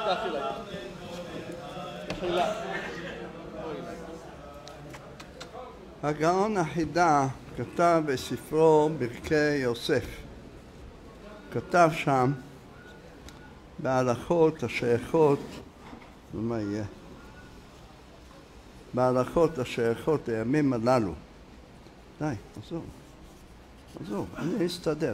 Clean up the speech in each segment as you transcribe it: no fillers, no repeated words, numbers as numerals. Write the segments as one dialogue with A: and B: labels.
A: הגאון החידה כתב בספרו ברכי יוסף, כתב שם בהלכות השייכות, מה יהיה? בהלכות השייכות לימים הללו. די, עזוב, אני אסתדר.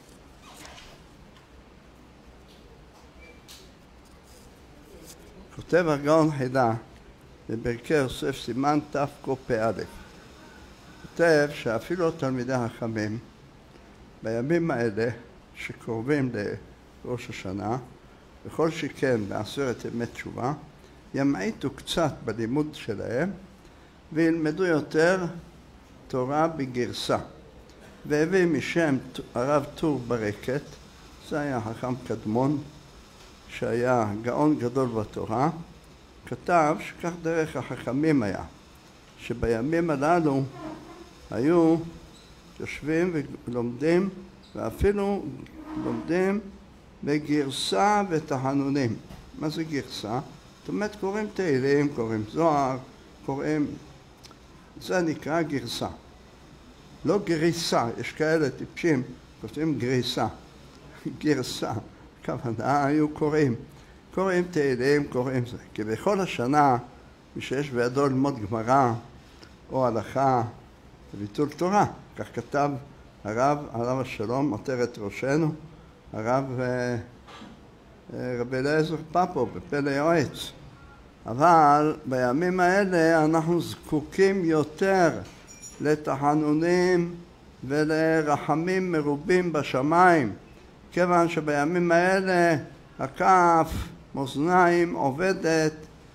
A: כותב הגאון חידה בברכי יוסף סימן תקפ"א, כותב שאפילו תלמידי החכמים בימים האלה שקרובים לראש השנה, וכל שכן בעשרת ימי תשובה, ימעיטו קצת בלימוד שלהם וילמדו יותר תורה בגרסה. והביא משם הרב טור ברקת, זה היה חכם קדמון שהיה גאון גדול בתורה, כתב שכך דרך החכמים היה, שבימים הללו היו יושבים ולומדים, ואפילו לומדים בגרסה ותחנונים. מה זה גרסה? זאת אומרת, קוראים תהילים, קוראים זוהר, קוראים... זה נקרא גרסה. לא גריסה, יש כאלה טיפשים, כותבים גריסה. גרסה, כוונה, היו קוראים תהילים, קוראים זה. כי בכל השנה, מי שיש בידו ללמוד גמרא או הלכה, ביטול תורה. כך כתב הרב, עליו השלום, עטרת ראשנו, הרב רבי אליעזר פפו בפלא יועץ. אבל בימים האלה אנחנו זקוקים יותר לתחנונים ולרחמים מרובים בשמיים, כיוון שבימים האלה הכף מאזניים עובדת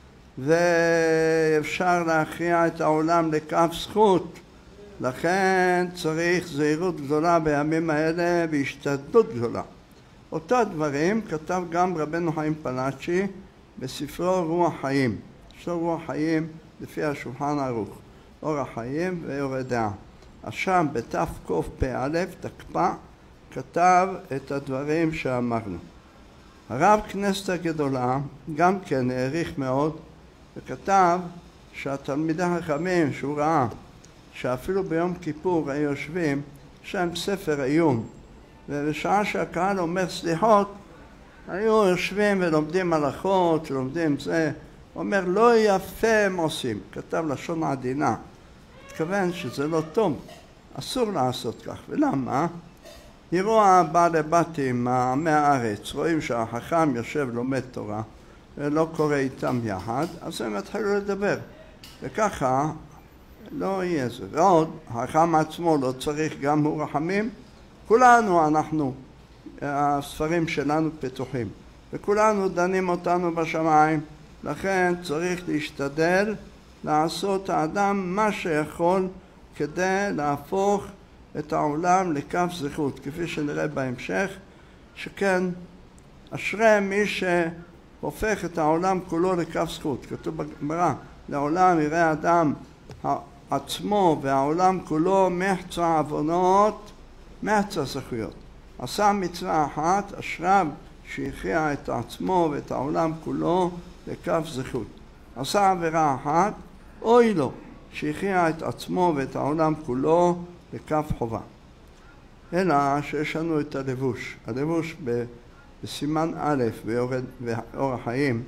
A: ואפשר להכריע את העולם לכף זכות. לכן צריך זהירות גדולה בימים האלה והשתדלות גדולה. אותה דברים כתב גם רבנו חיים פלאצ'י בספרו רוח חיים. יש לו רוח חיים לפי השולחן ערוך, אורח חיים ואור דעה. אז שם בתקפ"א תקפ"א כתב את הדברים שאמרנו. הרב כנסת הגדולה גם כן העריך מאוד וכתב שהתלמידי החכמים שהוא ראה שאפילו ביום כיפור היו יושבים, יש להם ספר עיון, ובשעה שהקהל אומר סליחות, היו יושבים ולומדים הלכות, לומדים זה, אומר לא יפה הם עושים, כתב לשון עדינה, התכוון שזה לא טוב, אסור לעשות כך. ולמה? יראו הבעלי בתים, עמי הארץ, רואים שהחכם יושב לומד תורה ולא קורא איתם יחד, אז הם התחילו לדבר, וככה לא יהיה זה. ועוד, החכם עצמו לא צריך גם הוא רחמים, כולנו אנחנו, הספרים שלנו פתוחים, וכולנו דנים אותנו בשמיים, לכן צריך להשתדל לעשות האדם מה שיכול כדי להפוך את העולם לכף זכות, כפי שנראה בהמשך, שכן אשרי מי שהופך את העולם כולו לכף זכות. כתוב בגמרא, לעולם יראה האדם עצמו והעולם כולו מחצה עוונות, מחצה זכויות. עשה מצווה אחת, אשריו שהכריע את עצמו ואת העולם כולו לכף זכות. עשה עבירה אחת, אוי לו שהכריע את עצמו ואת העולם כולו לכף חובה. אלא שיש לנו את הלבוש. הלבוש בסימן א' באור החיים,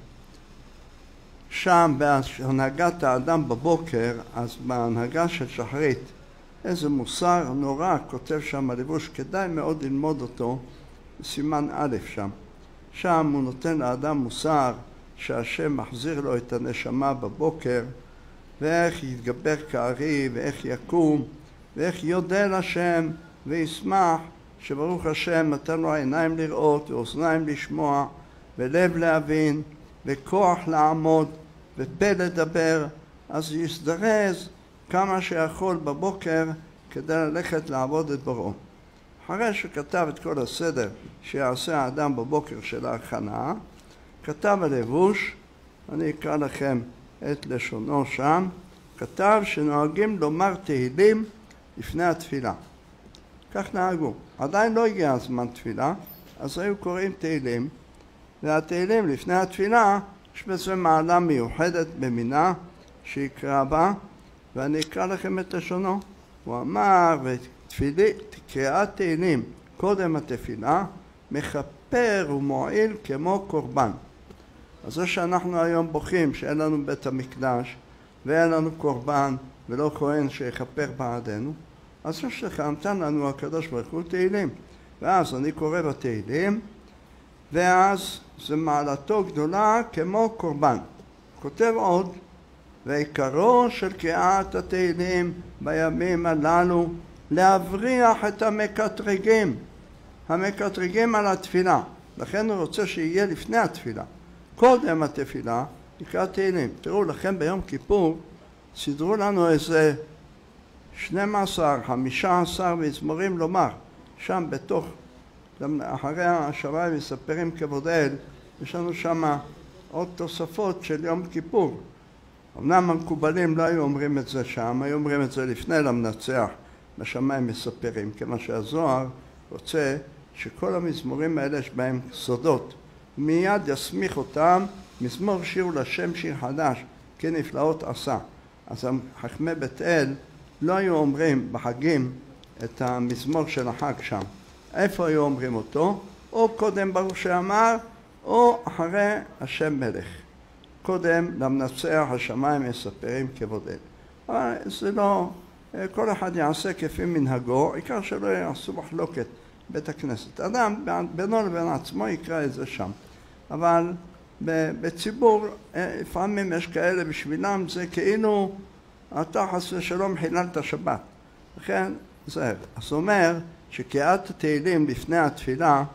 A: שם בהנהגת האדם בבוקר, אז בהנהגה של שחרית, איזה מוסר נורא כותב שם הלבוש, כדאי מאוד ללמוד אותו בסימן א' שם. שם הוא נותן לאדם מוסר שהשם מחזיר לו את הנשמה בבוקר, ואיך יתגבר כארי ואיך יקום, ואיך יודה לשם וישמח שברוך השם נתן לו עיניים לראות ואוזניים לשמוע ולב להבין וכוח לעמוד ופה לדבר, אז יזדרז כמה שיכול בבוקר כדי ללכת לעבוד את בוראו. אחרי שכתב את כל הסדר שיעשה האדם בבוקר של ההכנה, כתב הלבוש, אני אקרא לכם את לשונו שם, כתב שנוהגים לומר תהילים לפני התפילה. כך נהגו. עדיין לא הגיע הזמן תפילה, אז היו קוראים תהילים, והתהילים לפני התפילה, יש בזה מעלה מיוחדת במינה שיקרא בה, ואני אקרא לכם את לשונו. הוא אמר, קריאת תהילים קודם התפילה, מכפר ומועיל כמו קורבן. אז זה שאנחנו היום בוכים שאין לנו בית המקדש, ואין לנו קורבן, ולא כהן שיכפר בעדנו, אז זה שכנתן לנו הקדוש ברוך הוא תהילים. ואז אני קורא בתהילים, ואז זה מעלתו גדולה כמו קורבן. כותב עוד, ועיקרו של קריאת התהילים בימים הללו, להבריח את המקטרגים, המקטרגים על התפילה. לכן הוא רוצה שיהיה לפני התפילה. קודם התפילה, יקרא תהילים. תראו, לכן ביום כיפור, סידרו לנו איזה 12, 15 מזמורים לומר. שם בתוך, אחרי השמיים מספרים כבוד האל, יש לנו שם עוד תוספות של יום כיפור. אמנם המקובלים לא היו אומרים את זה שם, היו אומרים את זה לפני למנצח, בשמיים מספרים, כמה שהזוהר רוצה שכל המזמורים האלה יש בהם סודות. מיד יסמיך אותם, מזמור שיר לשם שיר חדש, כי נפלאות עשה. אז חכמי בית אל לא היו אומרים בחגים את המזמור של החג שם. איפה היו אומרים אותו? או קודם ברוך שאמר, או אחרי השם מלך. קודם למנצח השמיים מספרים כבוד אל. אבל זה לא, כל אחד יעשה כפי מנהגו, עיקר שלא יעשו מחלוקת בית הכנסת. אדם בינו לבין עצמו יקרא את זה שם. אבל בציבור לפעמים יש כאלה בשבילם זה כאילו אתה חס ושלום חיללת שבת. לכן זה. אז אומר שקריאת התהילים לפני התפילה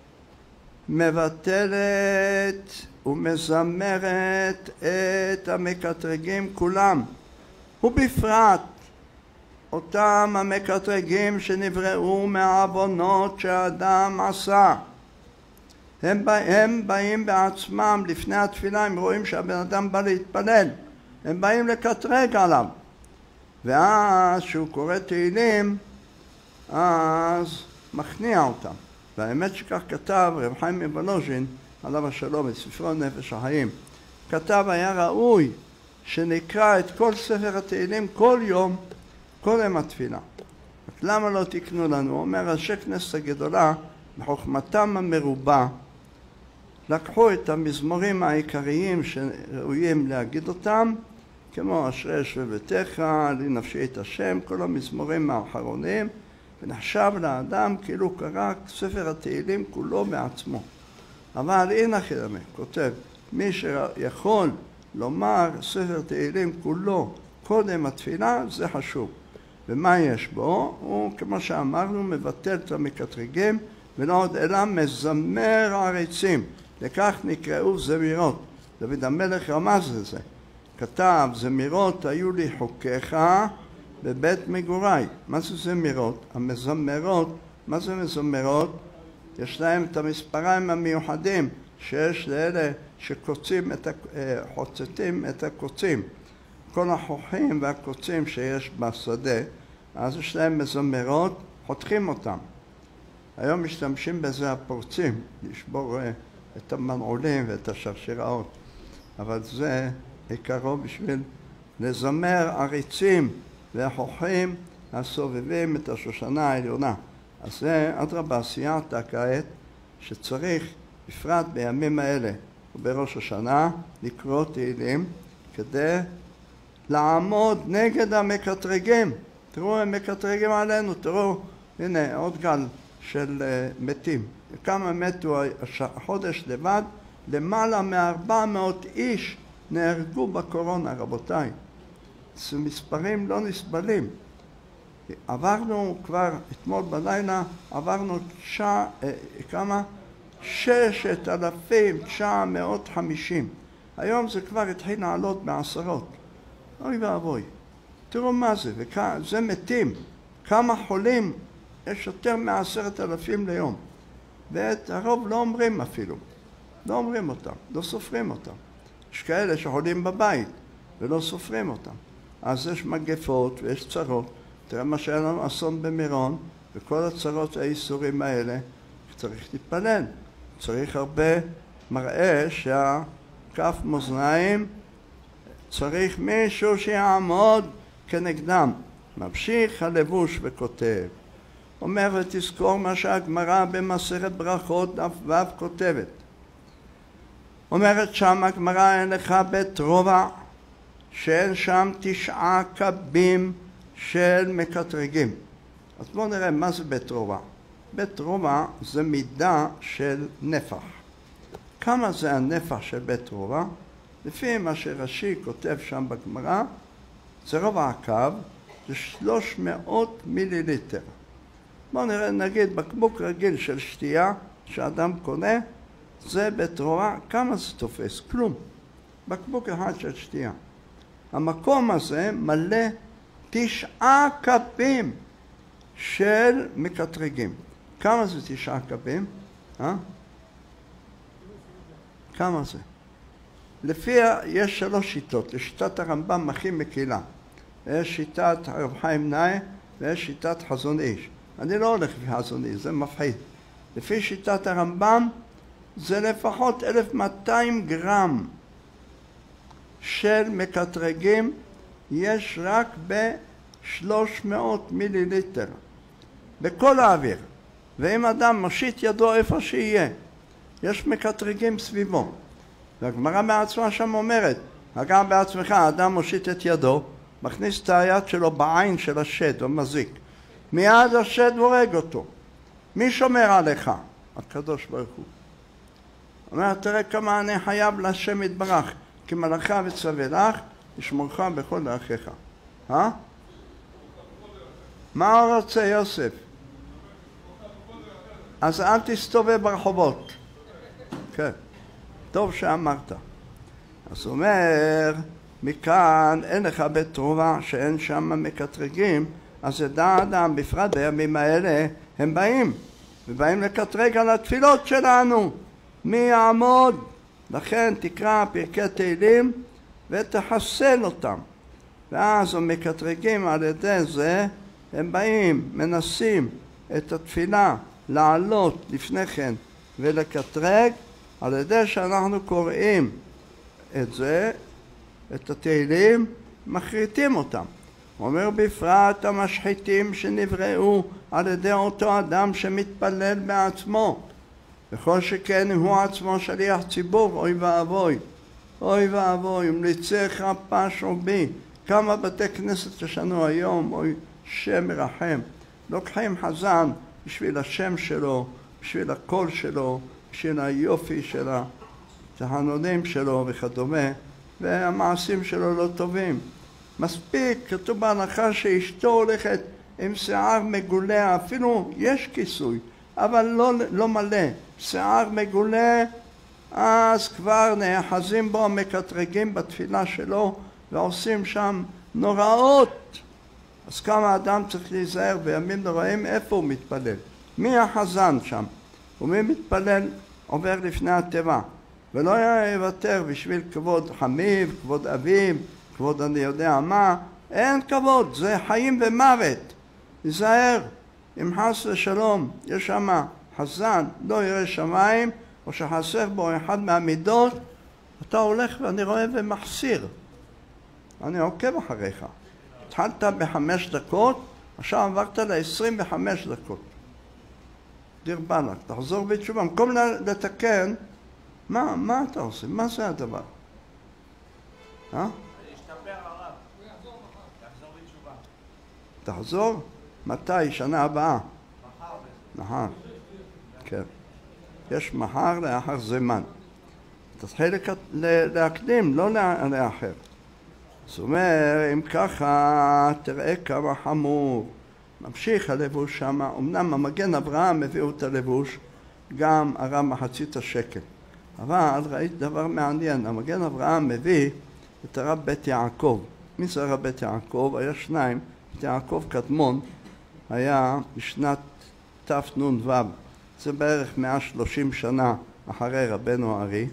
A: מבטלת ומזמרת את המקטרגים כולם, ובפרט אותם המקטרגים שנבראו מהעוונות שהאדם עשה. הם באים בעצמם לפני התפילה, הם רואים שהבן אדם בא להתפלל, הם באים לקטרג עליו, ואז שהוא קורא תהילים אז מכניע אותם. והאמת שכך כתב רב חיים מוולוז'ין עליו השלום בספרו נפש החיים, כתב היה ראוי שנקרא את כל ספר התהילים כל יום קודם התפילה. למה לא תקנו לנו? הוא אומר, ראשי כנסת הגדולה בחוכמתם המרובה לקחו את המזמורים העיקריים שראויים להגיד אותם, כמו אשרי יושבי ביתך, לי נפשי את השם, כל המזמורים האחרונים, ונחשב לאדם כאילו קרא ספר התהילים כולו בעצמו. אבל הנה חדמה, כותב, מי שיכול לומר ספר תהילים כולו קודם התפילה, זה חשוב. ומה יש בו? הוא, כמו שאמרנו, מבטל את המקטרגים, ולא עוד אלא מזמר עריצים. לכך נקראו זמירות. דוד המלך רמז לזה. כתב, זמירות היו לי חוקיך בבית מגוריי. מה זה זמירות? המזמרות, מה זה מזמרות? יש להם את המספריים המיוחדים שיש לאלה שקוצים חוצצים את הקוצים. כל החוכים והקוצים שיש בשדה, אז יש להם מזמרות, חותכים אותם. היום משתמשים בזה הפורצים, לשבור את המנעולים ואת השרשראות. אבל זה עיקרו בשביל לזמר עריצים והחוכים הסובבים את השושנה העליונה. אז זה אדרבה סייעתא כעת שצריך בפרט בימים האלה ובראש השנה לקרוא תהילים כדי לעמוד נגד המקטרגים. תראו, הם מקטרגים עלינו, תראו, הנה עוד גל של מתים. כמה מתו החודש לבד? למעלה מ-400 איש נהרגו בקורונה, רבותיי. זה מספרים לא נסבלים. עברנו כבר, אתמול בלילה, עברנו 6,950. היום זה כבר התחיל לעלות בעשרות. אוי ואבוי. תראו מה זה, זה מתים. כמה חולים? יש יותר מ10,000 ליום. ואת הרוב לא אומרים אפילו. לא אומרים אותם, לא סופרים אותם. יש כאלה שחולים בבית ולא סופרים אותם. אז יש מגפות ויש צרות. תראה מה שהיה לנו אסון במירון, וכל הצרות והאיסורים האלה, צריך להתפלל. צריך הרבה מראה שהכף מאזניים צריך מישהו שיעמוד כנגדם. ממשיך הלבוש וכותב. אומר ותזכור מה שהגמרא במסכת ברכות דף ו' כותבת. אומרת שם הגמרא אין לך בית רובע שאין שם 9 קבים של מקטרגים. אז בואו נראה מה זה בית רובע. בית רובע זה מידה של נפח. כמה זה הנפח של בית רובע? לפי מה שרש"י כותב שם בגמרא, זה רובע הקו, זה 300 מיליליטר. בואו נראה, נגיד בקבוק רגיל של שתייה שאדם קונה, זה בית רובע, כמה זה תופס? כלום. בקבוק אחד של שתייה. המקום הזה מלא 9 קבים של מקטרגים. כמה זה 9 קבים? כמה זה? לפיה יש 3 שיטות. לשיטת הרמב"ם הכי מקילה. יש שיטת הרב חיים נאי ויש שיטת חזון איש. אני לא הולך לפי חזון איש, זה מפחיד. לפי שיטת הרמב"ם זה לפחות 1200 גרם של מקטרגים יש רק ב-300 מיליליטר בכל האוויר. ואם אדם מושיט ידו איפה שיהיה, יש מקטרגים סביבו. והגמרא בעצמה שם אומרת, גם בעצמך האדם מושיט את ידו, מכניס את היד שלו בעין של השד, או מזיק. מיד השד הורג אותו. מי שומר עליך? הקדוש ברוך הוא. אומר, תראה כמה אני חייב להשם יתברך, כי מלאכה וצווה לך, ישמורך בכל דרכיך. מה הוא רוצה יוסף? אז אל תסתובב ברחובות. כן, טוב שאמרת. אז הוא אומר, מכאן אין לך בית רובע שאין שם מקטרגים, אז ידע אדם, בפרט בימים האלה, הם ובאים לקטרג על התפילות שלנו. מי יעמוד? לכן תקרא פרקי תהילים ותחסל אותם. ואז הם מקטרגים על ידי זה, הם באים, מנסים את התפילה לעלות לפני כן ולקטרג, על ידי שאנחנו קוראים את זה, את התהילים, מחריטים אותם. הוא אומר בפרט המשחיתים שנבראו על ידי אותו אדם שמתפלל בעצמו. וכל שכן הוא עצמו שליח ציבור, אוי ואבוי. אוי ואבוי, המליצך פשעו בי. כמה בתי כנסת יש לנו היום, אוי שם מרחם. לוקחים חזן בשביל השם שלו, בשביל הקול שלו, בשביל היופי של התחנונים שלו וכדומה, והמעשים שלו לא טובים. מספיק, כתוב בהלכה שאשתו הולכת עם שיער מגולה, אפילו יש כיסוי, אבל לא מלא. שיער מגולה, אז כבר נאחזים בו, מקטרגים בתפילה שלו, ועושים שם נוראות. אז כמה אדם צריך להיזהר בימים נוראים, איפה הוא מתפלל? מי החזן שם? ומי מתפלל עובר לפני התיבה, ולא יוותר בשביל כבוד חמיו, כבוד אביו, כבוד אני יודע מה, אין כבוד, זה חיים ומוות. תיזהר, אם חס ושלום יש שם חזן, לא ירא שמיים, או שחסר בו אחד מהמידות, אתה הולך ואני רואה ומחסיר. אני עוקב אחריך. התחלת ב5 דקות, עכשיו עברת ל25 דקות. דיר בלק, תחזור בתשובה. במקום לתקן, מה אתה עושה? מה זה הדבר?
B: אני אשתפר הרב. הוא יחזור מחר. תחזור בתשובה.
A: תחזור? מתי? שנה הבאה?
B: מחר.
A: כן. יש מחר לאחר זמן. תתחיל להקדים, לא לאחר. זאת אומרת, אם ככה, תראה כמה חמור. ממשיך הלבוש שם. אמנם המגן אברהם הביאו את הלבוש, גם הרב מחצית השקל. אבל ראית דבר מעניין, המגן אברהם מביא את הרב בית יעקב. מי זה הרב בית יעקב? היה 2. בית יעקב קדמון היה בשנת תנ"ו. זה בערך 130 שנה אחרי רבנו הארי.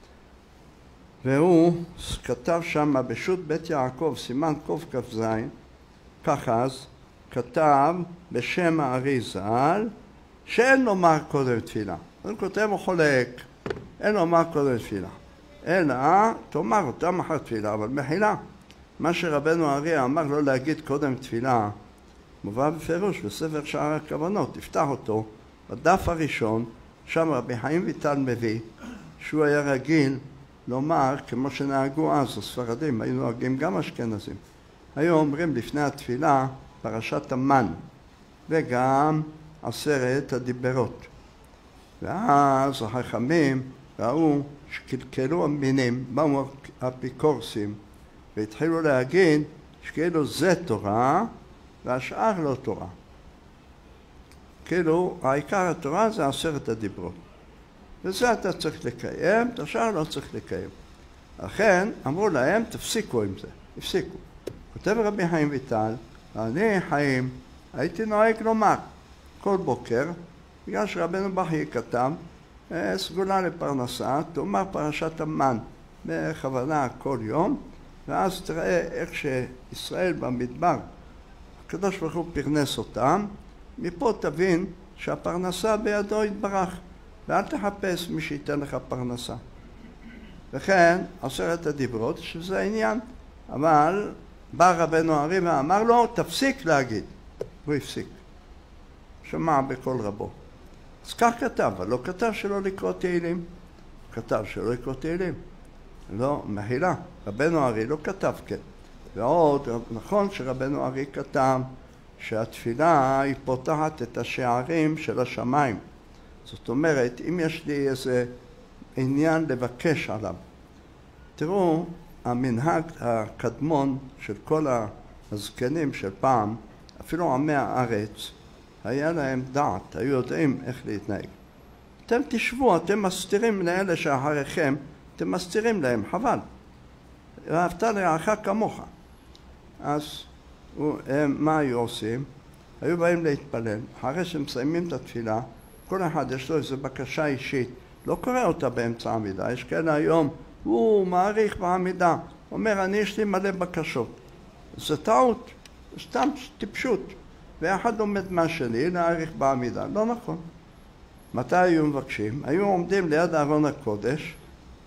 A: והוא כתב שם בשו"ת בית יעקב, סימן קכ"ז, כך אז, כתב בשם הארי ז"ל, שאין לומר קודם תפילה. הוא כותב הוא חולק, אין לומר קודם תפילה. אלא תאמר אותם אחר תפילה, אבל מחילה. מה שרבנו האריה אמר לא להגיד קודם תפילה, מובא בפירוש בספר שער הכוונות. תפתח אותו, בדף הראשון, שם רבי חיים ויטל מביא, שהוא היה רגיל לומר, כמו שנהגו אז הספרדים, היו נוהגים גם אשכנזים. היו אומרים לפני התפילה פרשת המן, וגם 10 הדיברות. ואז החכמים ראו שקלקלו המינים, באו האפיקורסים, והתחילו להגיד שכאילו זה תורה והשאר לא תורה. כאילו העיקר התורה זה 10 הדיברות. וזה אתה צריך לקיים, את השאר לא צריך לקיים. לכן אמרו להם תפסיקו עם זה, הפסיקו. כותב רבי חיים ויטל, אני חיים הייתי נוהג לומר כל בוקר, בגלל שרבנו בכי כתב, סגולה לפרנסה, תאמר פרשת המן בכוונה כל יום, ואז תראה איך שישראל במדבר, הקדוש ברוך הוא פרנס אותם, מפה תבין שהפרנסה בידו יתברך, ואל תחפש מי שייתן לך פרנסה. וכן 10 הדיברות, שזה העניין, אבל בא רבנו האריה ואמר לו, תפסיק להגיד. הוא הפסיק. שמע בכל רבו. אז כך כתב, אבל לא כתב שלא לקרוא תהילים. כתב שלא לקרוא תהילים. לא, מחילה. רבנו האריה לא כתב כן. ועוד, נכון שרבנו האריה כתב שהתפילה היא פותחת את השערים של השמיים. זאת אומרת, אם יש לי איזה עניין לבקש עליו. תראו, המנהג הקדמון של כל הזקנים של פעם, אפילו עמי הארץ, היה להם דעת, היו יודעים איך להתנהג. אתם תשבו, אתם מסתירים לאלה שאחריכם, אתם מסתירים להם, חבל. ואהבת לרעך כמוך. אז מה היו עושים? היו באים להתפלל, אחרי שמסיימים את התפילה, כל אחד יש לו איזו בקשה אישית, לא קורא אותה באמצע העמידה, יש כאלה היום, הוא מעריך בעמידה, אומר אני יש לי מלא בקשות. זה טעות, סתם טיפשות, ואחד עומד מהשני להעריך בעמידה, לא נכון. מתי היו מבקשים? היו עומדים ליד ארון הקודש,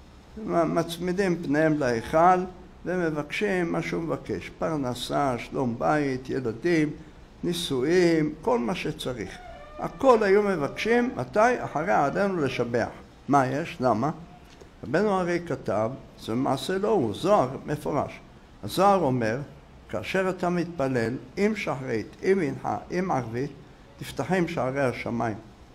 A: מצמידים פניהם להיכל ומבקשים מה שהוא מבקש, פרנסה, שלום בית, ילדים, נישואים, כל מה שצריך. הכל היו מבקשים, מתי? אחרי עלינו לשבח. מה יש? למה? רבנו האריה כתב, זה מעשה לא הוא, זוהר מפורש. הזוהר אומר, כאשר אתה מתפלל עם שחרית, עם מנחה, עם ערבית, תפתחים שערי השמיים.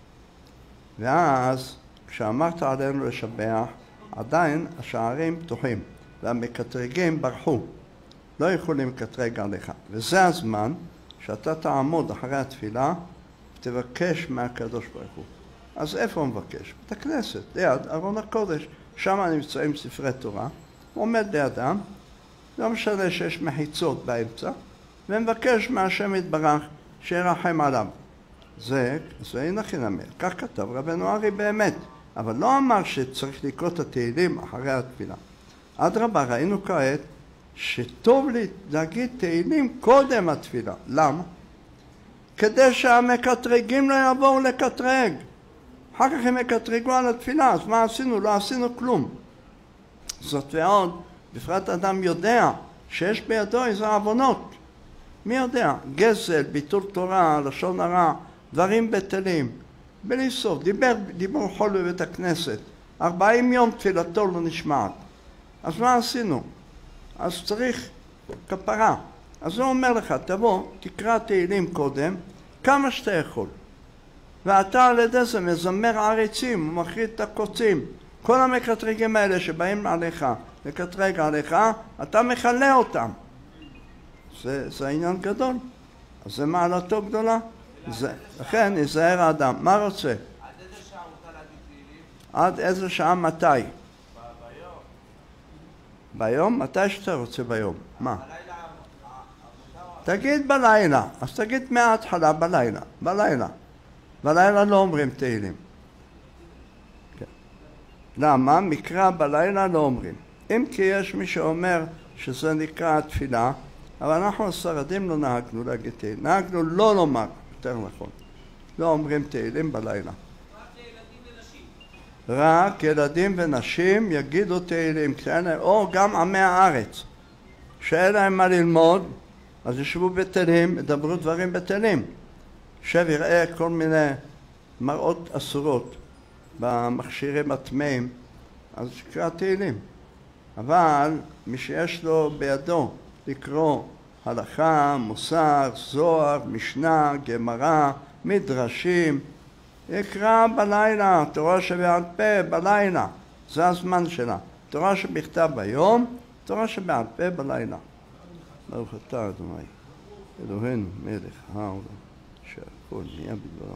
A: ואז כשאמרת עלינו לשבח, עדיין השערים פתוחים, והמקטרגים ברחו. לא יכולים לקטרג עליך. וזה הזמן שאתה תעמוד אחרי התפילה, ותבקש מהקדוש ברוך הוא. אז איפה הוא מבקש? בית הכנסת, ליד ארון הקודש. שם נמצאים ספרי תורה, הוא עומד לידם, לא משנה שיש מחיצות באמצע, ומבקש מהשם יתברך שירחם עליו. זה אינה חינמי, כך כתב רבנו האריה באמת, אבל לא אמר שצריך לקרוא את התהילים אחרי התפילה. אדרבה, ראינו כעת שטוב להגיד תהילים קודם התפילה. למה? כדי שהמקטרגים לא יבואו לקטרג. אחר כך הם יקטרגו על התפילה, אז מה עשינו? לא עשינו כלום. זאת ועוד, בפרט אדם יודע שיש בידו איזה עוונות. מי יודע? גזל, ביטול תורה, לשון הרע, דברים בטלים. בלי סוף, דיבר חול בבית הכנסת. 40 יום תפילתו לא נשמעת. אז מה עשינו? אז צריך כפרה. אז הוא אומר לך, תבוא, תקרא תהילים קודם, כמה שאתה יכול. ואתה על ידי זה מזמר עריצים, הוא מחריד את הקוצים. כל המקטרגים האלה שבאים עליך, לקטרג עליך, אתה מכלה אותם. זה עניין גדול. אז זה מעלתו גדולה. לכן, נזהר האדם. מה רוצה?
B: עד איזה שעה מותר להגיד תהילים?
A: עד איזה שעה מתי?
B: ביום.
A: ביום? מתי שאתה רוצה ביום? מה?
B: בלילה
A: תגיד בלילה. אז תגיד מההתחלה בלילה. בלילה. בלילה לא אומרים תהילים. כן. למה? מקרא בלילה לא אומרים. אם כי יש מי שאומר שזה נקרא התפילה, אבל אנחנו הספרדים לא נהגנו להגיד תהילים. נהגנו לא לומר, יותר נכון. לא אומרים תהילים בלילה.
B: רק לילדים ונשים.
A: רק ילדים ונשים יגידו תהילים, או גם עמי הארץ, שאין להם מה ללמוד, אז ישבו בתהילים, ידברו דברים בתהילים. שב יראה כל מיני מראות אסורות במכשירים הטמאים, אז יקרא תהילים. אבל מי שיש לו בידו לקרוא הלכה, מוסר, זוהר, משנה, גמרא, מדרשים, יקרא בלילה, תורה שבעל פה בלילה, זה הזמן שלה. תורה שבכתב ביום, תורה שבעל פה בלילה. ברוך אתה אדוני, אלוהינו מלך העולם, שהכל נהיה בדברו.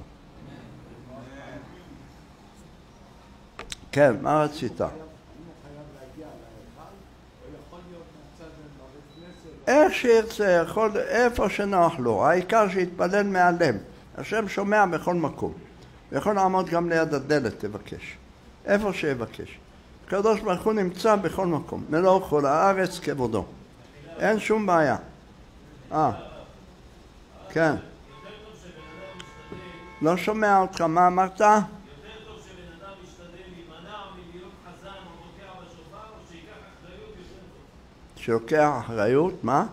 A: כן, מה רצית? איך שירצה, יכול, איפה שנוח לו, העיקר שיתפלל מהלב. השם שומע בכל מקום. הוא יכול לעמוד גם ליד הדלת, תבקש. איפה שיבקש. הקדוש ברוך הוא נמצא בכל מקום. מלוא כל הארץ כבודו. אין שום בעיה. כן. לא שומע אותך, מה אמרת?
B: יותר טוב שבן אדם משתדל להימנע מלהיות חזן או תוקע בשופר, או שיקח אחריות יותר טוב.
A: שלוקח אחריות, מה?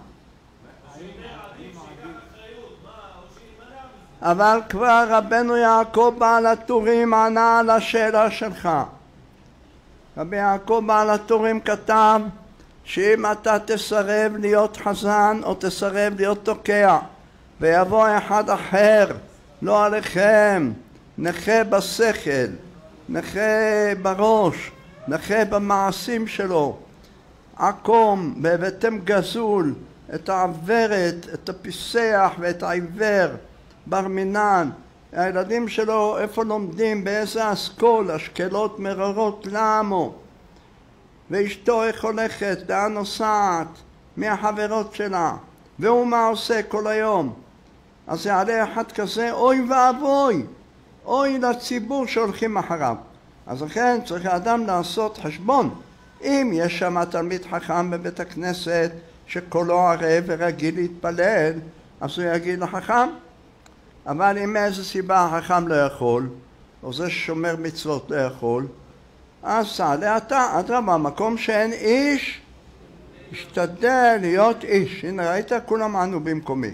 A: אבל כבר רבנו יעקב בעל הטורים ענה על השאלה שלך. רבי יעקב בעל הטורים כתב שאם אתה תסרב להיות חזן או תסרב להיות תוקע ויבוא אחד אחר, לא עליכם, נכה בשכל, נכה בראש, נכה במעשים שלו, עקום, והבאתם גזול, את העברת, את הפיסח ואת העיוור, בר מינן, הילדים שלו איפה לומדים, באיזה אסכול, השקלות מררות לעמו, ואשתו איך הולכת, לאן נוסעת, מי החברות שלה, והוא מה עושה כל היום. אז יעלה אחד כזה, אוי ואבוי, אוי לציבור שהולכים אחריו. אז לכן צריך האדם לעשות חשבון. אם יש שם תלמיד חכם בבית הכנסת שקולו ערב ורגיל להתפלל, אז הוא יגיד לחכם. אבל אם מאיזו סיבה החכם לא יכול, או זה ששומר מצוות לא יכול, אז תעלה אתה, אדרבה, במקום שאין איש, השתדל להיות איש. הנה ראית, כולם ענו במקומי.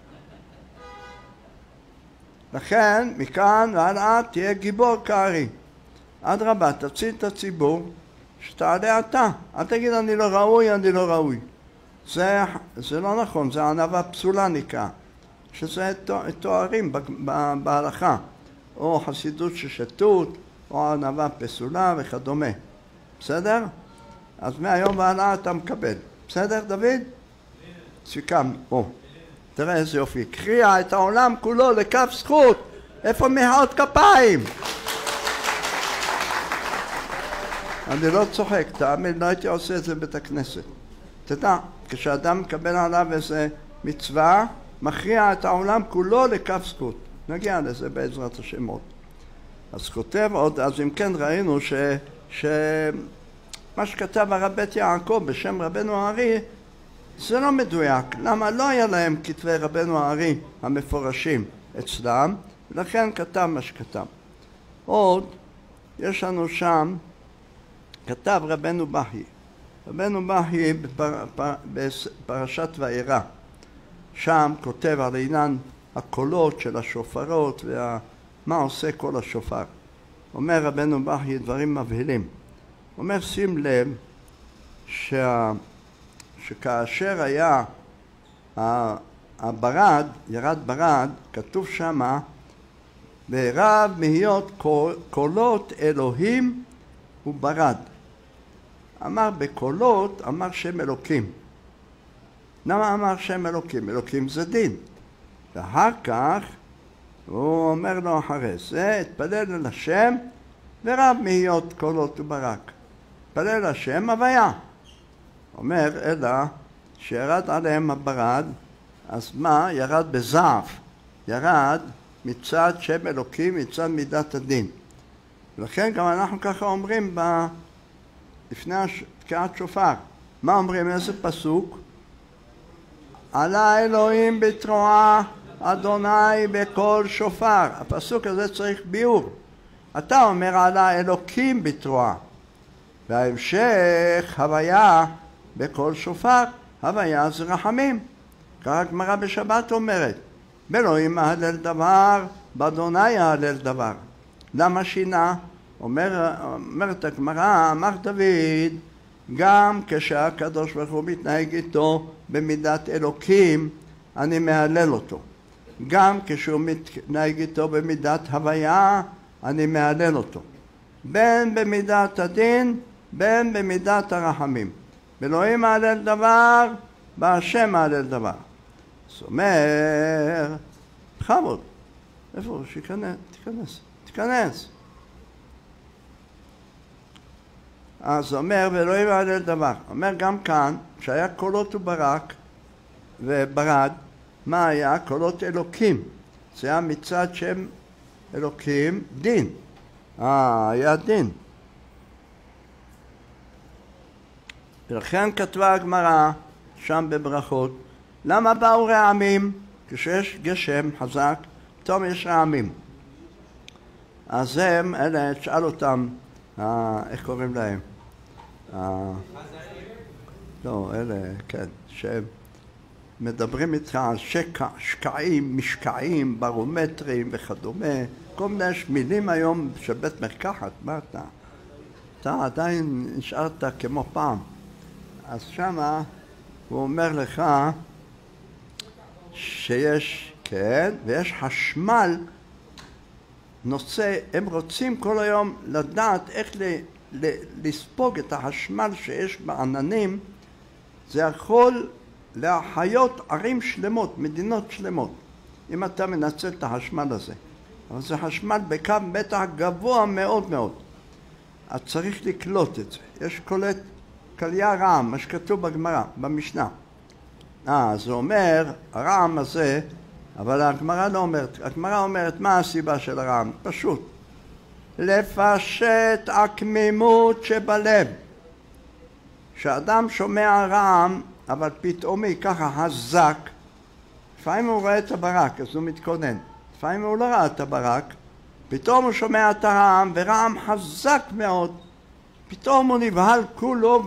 A: לכן, מכאן והלאה תהיה גיבור כארי. אדרבה, תציל את הציבור, שתעלה אתה. אל תגיד אני לא ראוי, אני לא ראוי. זה לא נכון, זה ענווה פסולה נקרא. שזה תוארים בהלכה, או חסידות ששתות, או ענווה פסולה וכדומה. בסדר? אז מהיום והלאה אתה מקבל. בסדר, דוד? סיכם. תראה איזה יופי. קריאה את העולם כולו לכף זכות. איפה מחיאות כפיים? אני לא צוחק, תאמין, לא הייתי עושה את זה בבית הכנסת. תדע, כשאדם מקבל עליו איזה מצווה, מכריע את העולם כולו לכף זכות. נגיע לזה בעזרת השם עוד. אז כותב עוד, אז אם כן ראינו מה שכתב הרב בית יעקב בשם רבנו הארי, זה לא מדויק. למה? לא היה להם כתבי רבנו הארי המפורשים אצלם, ולכן כתב מה שכתב. עוד, יש לנו שם, כתב רבנו בכי. רבנו בכי בפרשת וארא. שם כותב על עניין הקולות של השופרות ומה עושה כל השופר. אומר רבנו בכי דברים מבהילים. אומר שים לב שכאשר היה הברד, ירד ברד, כתוב שמה ורב מהיות קולות אלוהים וברד. אמר בקולות, אמר שם אלוקים. למה אמר שם אלוקים? אלוקים זה דין. ואחר כך הוא אומר לו אחרי זה, התפלל אל השם ורב מהיות קולות וברק. התפלל השם הוויה. אומר אלא שירד עליהם הברד, אז מה? ירד בזעף. ירד מצד שם אלוקים, מצד מידת הדין. ולכן גם אנחנו ככה אומרים לפני תקיעת שופר. מה אומרים? איזה פסוק? עלה אלוהים בתרועה, אדוני בקול שופר. הפסוק הזה צריך ביאור. אתה אומר על האלוקים בתרועה. וההמשך, הוויה בכל שופר, הוויה זה רחמים. ככה הגמרא בשבת אומרת, באלוהים מהלל דבר, באדוני יהלל דבר. למה שינה? אומרת הגמרא, אמר דוד, גם כשהקדוש ברוך הוא מתנהג איתו במידת אלוקים, אני מהלל אותו. גם כשהוא מתנהג איתו במידת הוויה, אני מהלל אותו. בין במידת הדין, בין במידת הרחמים. באלוהים מהלל דבר, בהשם מהלל דבר. זאת אומרת, בכבוד, איפה הוא? תיכנס. אז אומר, ואלוהים מהלל דבר. אומר גם כאן, שהיה קולות וברק וברד, מה היה? קולות אלוקים. זה היה מצד שם אלוקים, דין. היה דין. ולכן כתבה הגמרא שם בברכות, למה באו רעמים? כשיש גשם חזק, פתאום יש רעמים. אז הם, אלה, תשאל אותם, איך קוראים להם? לא, אלה, כן, שהם מדברים איתך על שקעים, משקעים, ברומטרים וכדומה, כל מיני מילים היום של בית מרקחת, מה אתה? אתה עדיין נשארת כמו פעם. אז שמה הוא אומר לך שיש, כן, ויש חשמל נושא, הם רוצים כל היום לדעת איך לספוג את החשמל שיש בעננים, זה יכול להחיות ערים שלמות, מדינות שלמות, אם אתה מנצל את החשמל הזה. אבל זה חשמל בקו מתח גבוה מאוד מאוד. אז צריך לקלוט את זה. יש קולט קליה רעם, מה שכתוב בגמרא, במשנה. זה אומר, הרעם הזה, אבל הגמרא לא אומרת. הגמרא אומרת, מה הסיבה של הרעם? פשוט. לפשט עקמימות שבלב. כשאדם שומע רעם, אבל פתאומי ככה חזק, לפעמים הוא רואה את הברק, אז הוא מתכונן. לפעמים הוא לא ראה את הברק, פתאום הוא שומע את הרעם, ורעם חזק מאוד. פתאום הוא נבהל כולו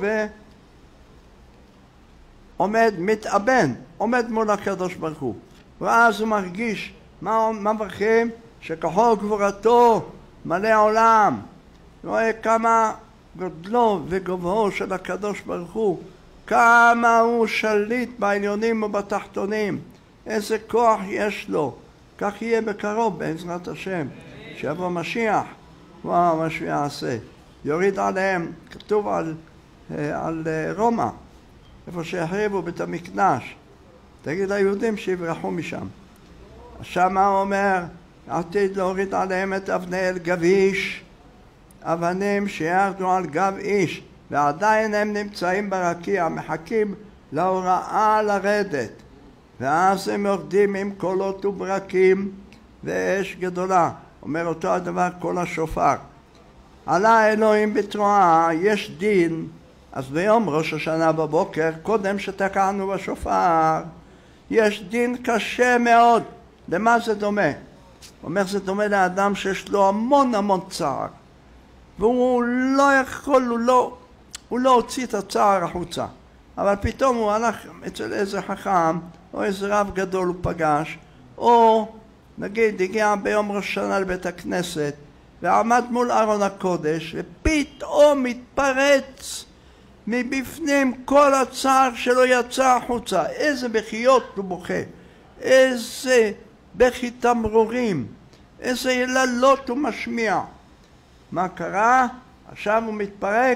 A: ועומד, מתאבן, עומד מול הקדוש ברוך הוא. ואז הוא מרגיש, מה מברכים? שכוחו גבורתו מלא עולם. רואה כמה גודלו וגובהו של הקדוש ברוך הוא, כמה הוא שליט בעליונים ובתחתונים, איזה כוח יש לו. כך יהיה בקרוב בעזרת השם, שיבוא משיח. וואו, מה שהוא יעשה, יוריד עליהם, כתוב על רומא, איפה שהחריבו בית המקדש, תגיד ליהודים שיברחו משם. שם הוא אומר, עתיד להוריד עליהם את אבני אל גביש, אבנים שירדו על גב איש, ועדיין הם נמצאים ברקיע, מחכים להוראה לרדת, ואז הם יורדים עם קולות וברקים ואש גדולה. אומר אותו הדבר כל השופר. עלה אלוהים בתרועה, יש דין. אז ביום ראש השנה בבוקר, קודם שתקענו בשופר, יש דין קשה מאוד. למה זה דומה? הוא אומר, זה דומה לאדם שיש לו המון צער, והוא לא יכול, הוא לא הוציא את הצער החוצה, אבל פתאום הוא הלך אצל איזה חכם או איזה רב גדול הוא פגש, או נגיד הגיע ביום ראש השנה לבית הכנסת ועמד מול ארון הקודש, ופתאום מתפרץ מבפנים כל הצער שלו יצא החוצה. איזה בכיות הוא בוכה, איזה בכי תמרורים, איזה יללות הוא משמיע. מה קרה? עכשיו הוא מתפרק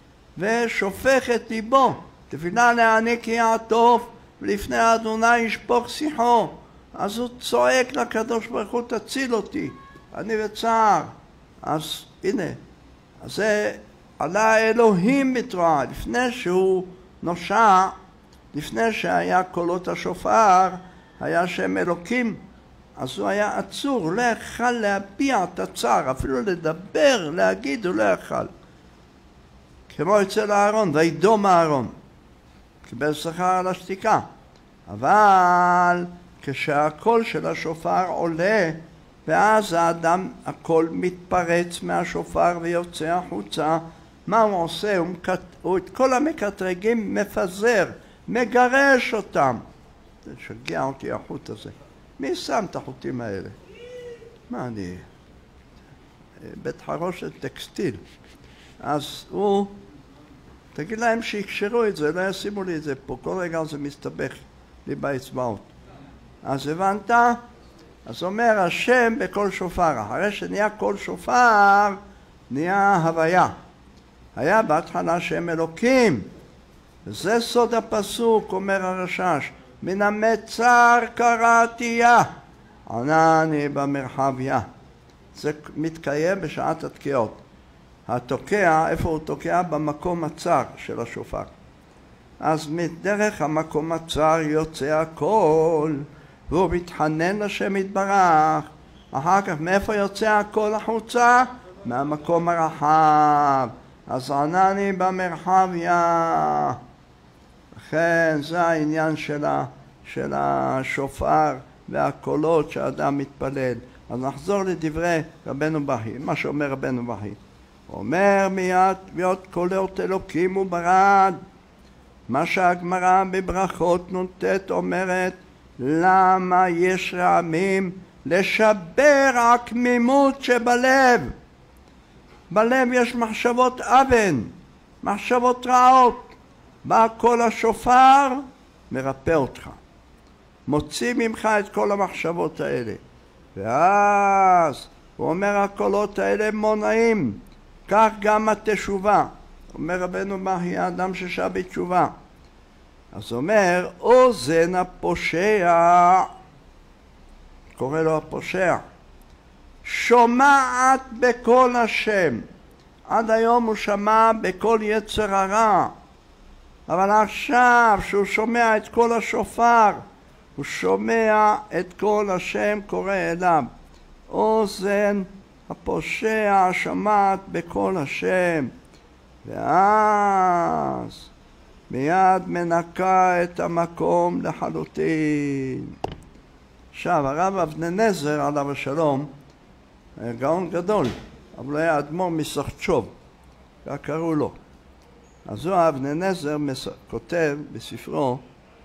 A: ושופך את ליבו. תפילה להעניק יעטוף ולפני אדוני ישפוך שיחו. אז הוא צועק לקדוש ברוך הוא, תציל אותי, אני בצער. אז הנה, אז זה עלה אלוהים בתרועה. לפני שהוא נושע, לפני שהיה קולות השופר, היה שם אלוקים. אז הוא היה עצור, הוא לא יכל להביע את הצער, אפילו לדבר, להגיד, הוא לא יכל. כמו אצל אהרון, וידום אהרון, קיבל שכר על השתיקה. אבל כשהקול של השופר עולה, ואז האדם, הכל מתפרץ מהשופר ויוצא החוצה. מה הוא עושה? הוא את כל המקטרגים מפזר, מגרש אותם. זה שגע אותי החוט הזה. מי שם את החוטים האלה? מה אני... בית חרושת טקסטיל. אז הוא... תגיד להם שיקשרו את זה, לא ישימו לי את זה פה. כל רגע זה מסתבך לי באצבעות. אז הבנת? אז אומר השם בכל שופר. אחרי שנהיה כל שופר, נהיה הוויה. היה בהתחלה שם אלוקים. וזה סוד הפסוק, אומר הרשש. מן המצר קראתיה, ענני במרחביה. זה מתקיים בשעת התקיעות. התוקע, איפה הוא תוקע? במקום הצר של השופר. אז מדרך המקום הצר יוצא הקול, והוא מתחנן לשם יתברך. אחר כך מאיפה יוצא הקול החוצה? מהמקום הרחב. אז ענני במרחביה. לכן זה העניין של השופר והקולות שהאדם מתפלל. אז נחזור לדברי רבנו בכי, מה שאומר רבנו בכי. אומר מיד תביעות קולות אלוקים וברד. מה שהגמרא בברכות נ"ט אומרת, למה יש רעמים? לשבר הקמימות שבלב. בלב יש מחשבות אבן, מחשבות רעות. בא קול השופר, מרפא אותך. מוציא ממך את כל המחשבות האלה. ואז הוא אומר הקולות האלה מונעים. כך גם התשובה. אומר רבנו בכי, האדם ששב בתשובה. אז אומר, אוזן הפושע, קורא לו הפושע, שומעת בקול השם. עד היום הוא שמע בקול יצר הרע. אבל עכשיו שהוא שומע את קול השופר, הוא שומע את קול השם קורא אליו. אוזן הפושע שומעת בקול השם. ואז מיד מנקה את המקום לחלוטין. עכשיו הרב אבננזר עליו השלום, גאון גדול, אבל הוא היה אדמו"ר מסכצ'וב, כך קראו לו. אז הוא אבננזר כותב בספרו,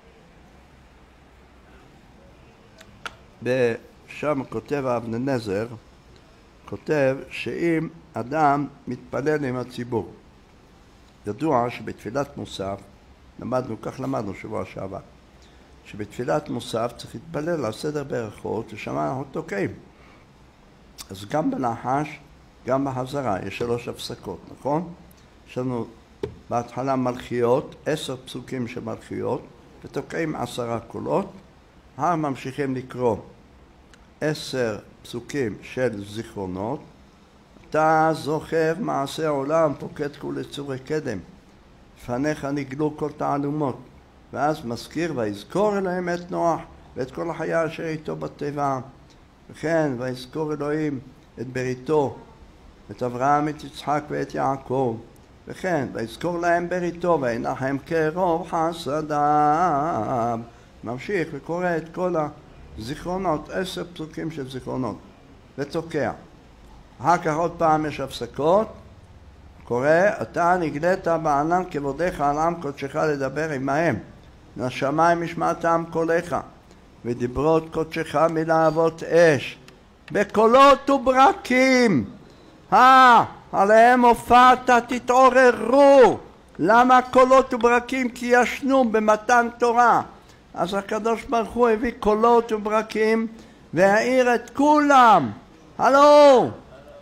A: שם כותב אבננזר, כותב שאם אדם מתפלל עם הציבור, ידוע שבתפילת מוסף, כך למדנו שבוע שעבר, שבתפילת מוסף צריך להתפלל על סדר ברכות, ושם אנחנו תוקעים. אז גם בנחש, גם בחזרה, יש 3 הפסקות, נכון? יש לנו בהתחלה מלכיות, 10 פסוקים של מלכיות, ותוקעים 10 קולות. ממשיכים לקרוא 10 פסוקים של זיכרונות. אתה זוכר מעשה העולם, פוקד כולי צורי קדם. לפניך נגלו כל תעלומות. ואז מזכיר ויזכור אלוהים את נוח ואת כל החיה אשר איתו בטבע. וכן, ויזכור אלוהים את בריתו, את אברהם, את יצחק ואת יעקב. וכן, ויזכור להם בריתו וינחם כרוב חסדיו. ממשיך וקורא את כל הזיכרונות, 10 פסוקים של זיכרונות, ותוקע. אחר כך עוד פעם יש הפסקות, קורא, אתה נגלית בענן כבודיך על עם קודשך לדבר עמהם, לשמיים משמעתם קולך, ודיברות קודשך מלהבות אש, בקולות וברקים, עליהם הופעת תתעוררו. למה קולות וברקים? כי ישנו במתן תורה. אז הקדוש ברוך הוא הביא קולות וברקים והעיר את כולם. הלו,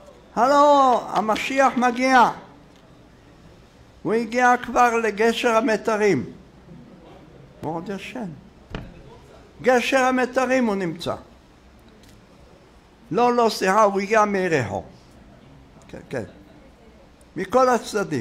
A: המשיח מגיע. הוא הגיע כבר לגשר המתרים. מאוד ישן. גשר המתרים הוא נמצא. לא, סליחה, הוא הגיע מיריחו. כן. מכל הצדדים.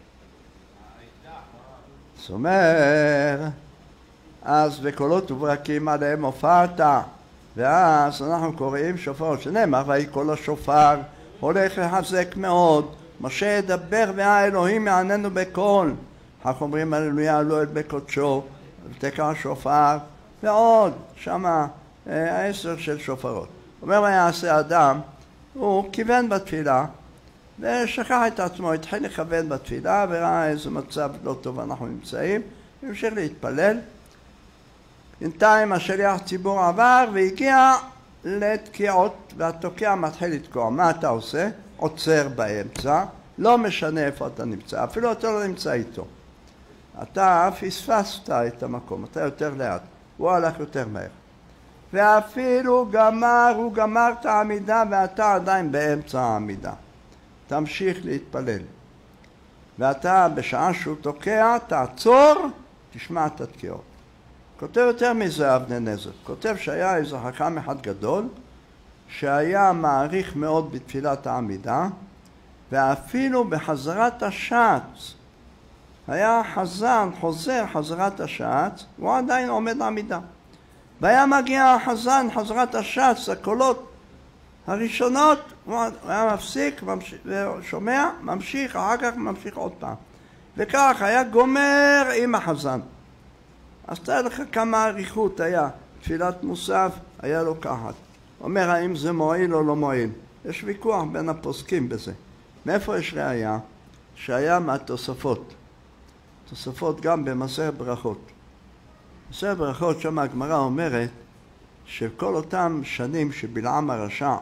A: זאת אומרת, אז בקולות וברקים עליהם הופעת, ואז אנחנו קוראים שופר, שנאמר, ויהי קול השופר הולך לחזק מאוד, משה ידבר והאלוהים יעננו בקול. כך אומרים הללויה אלוהים בקודשו, ותקע השופר, ועוד, שמה 10 של שופרות. אומר מה יעשה אדם, הוא כיוון בתפילה, ושכח את עצמו, התחיל לכוון בתפילה, וראה איזה מצב לא טוב אנחנו נמצאים, והמשיך להתפלל. בינתיים השליח ציבור עבר והגיע לתקיעות, והתוקע מתחיל לתקוע. מה אתה עושה? עוצר באמצע, לא משנה איפה אתה נמצא, אפילו אתה לא נמצא איתו. אתה פספסת את המקום, אתה יותר לאט, הוא הלך יותר מהר. ואפילו הוא גמר את העמידה ואתה עדיין באמצע העמידה. תמשיך להתפלל. ואתה בשעה שהוא תוקע, תעצור, תשמע את התקיעות. כותב יותר מזה אבני נזר. כותב שהיה איזה חכם אחד גדול, שהיה מעריך מאוד בתפילת העמידה, ואפילו בחזרת השעץ, היה חוזר חזרת השעץ, הוא עדיין עומד עמידה. והיה מגיע החזן, חזרת השעץ, הקולות הראשונות, הוא היה מפסיק, שומע, ממשיך, אחר כך ממשיך עוד פעם. וכך היה גומר עם החזן. אז תראה לך כמה אריכות היה, תפילת מוסף היה לוקחת. אומר האם זה מועיל או לא מועיל. יש ויכוח בין הפוסקים בזה. מאיפה יש ראיה? שהיה מהתוספות. תוספות גם במסכת ברכות. מסכת ברכות שם הגמרא אומרת שכל אותם שנים שבלעם הרשע,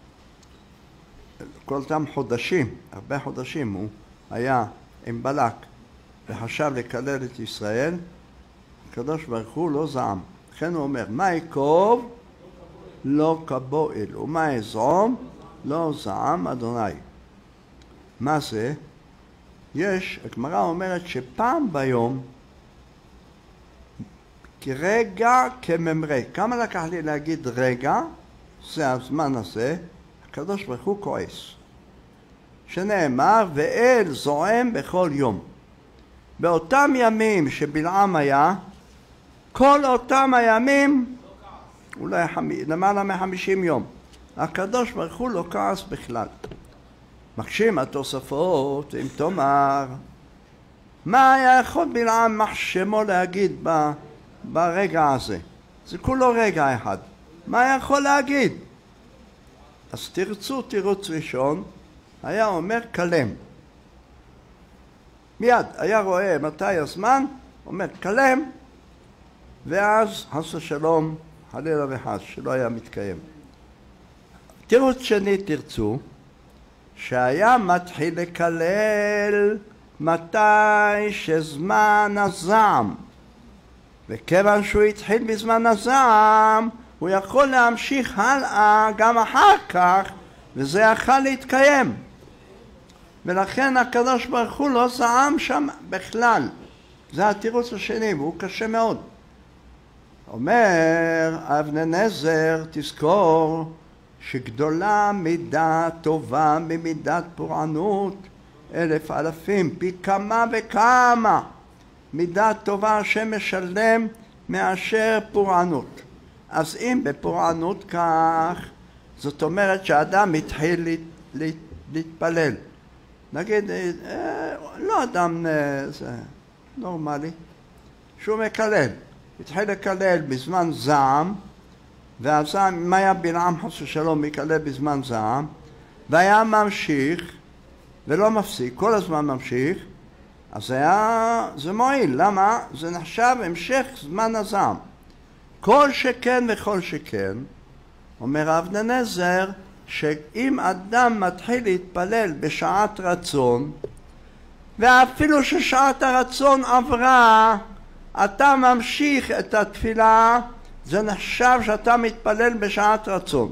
A: כל אותם חודשים, הרבה חודשים הוא היה עם בלק וחשב לקלל את ישראל, הקדוש ברוך הוא לא זעם. לכן הוא אומר, מה יקוב? לא כבועל, ומה יזעום? לא זעם אדוני. מה זה? הגמרא אומרת שפעם ביום, כרגע כממרה. כמה לקח לי להגיד רגע? זה הזמן הזה. הקדוש ברוך הוא כועס. שנאמר, ואל זועם בכל יום. באותם ימים שבלעם היה, כל אותם הימים, אולי למעלה מ50 יום, הקדוש ברוך הוא לא כעס בכלל. מקשים התוספות, אם תאמר, מה היה יכול בלעם מחשמו להגיד ברגע הזה? זה כולו רגע אחד. מה היה יכול להגיד? אז תירוץ ראשון, היה אומר כלם. מיד היה רואה מתי הזמן, אומר כלם, ואז חס ושלום, חלילה וחס, שלא היה מתקיים. תירוץ שני תרצו, שהיה מתחיל לקלל מתי שזמן הזעם. וכיוון שהוא התחיל בזמן הזעם, הוא יכול להמשיך הלאה גם אחר כך, וזה יכול להתקיים. ולכן הקדוש ברוך הוא לא זעם שם בכלל. זה התירוץ השני, והוא קשה מאוד. אומר אבני נזר, תזכור שגדולה מידה טובה ממידת פורענות 1000,000, פי כמה וכמה מידה טובה השם משלם מאשר פורענות. אז אם בפורענות כך, זאת אומרת שהאדם התחיל להתפלל. נגיד, לא אדם נורמלי, שהוא מקלל. התחיל לקלל בזמן זעם, והזעם, מה היה בלעם חס ושלום מקלל בזמן זעם, והיה ממשיך, ולא מפסיק, כל הזמן ממשיך, אז זה מועיל. למה? זה נחשב המשך זמן הזעם. כל שכן וכל שכן, אומר אבני נזר, שאם אדם מתחיל להתפלל בשעת רצון, ואפילו ששעת הרצון עברה, אתה ממשיך את התפילה, זה נחשב שאתה מתפלל בשעת רצון.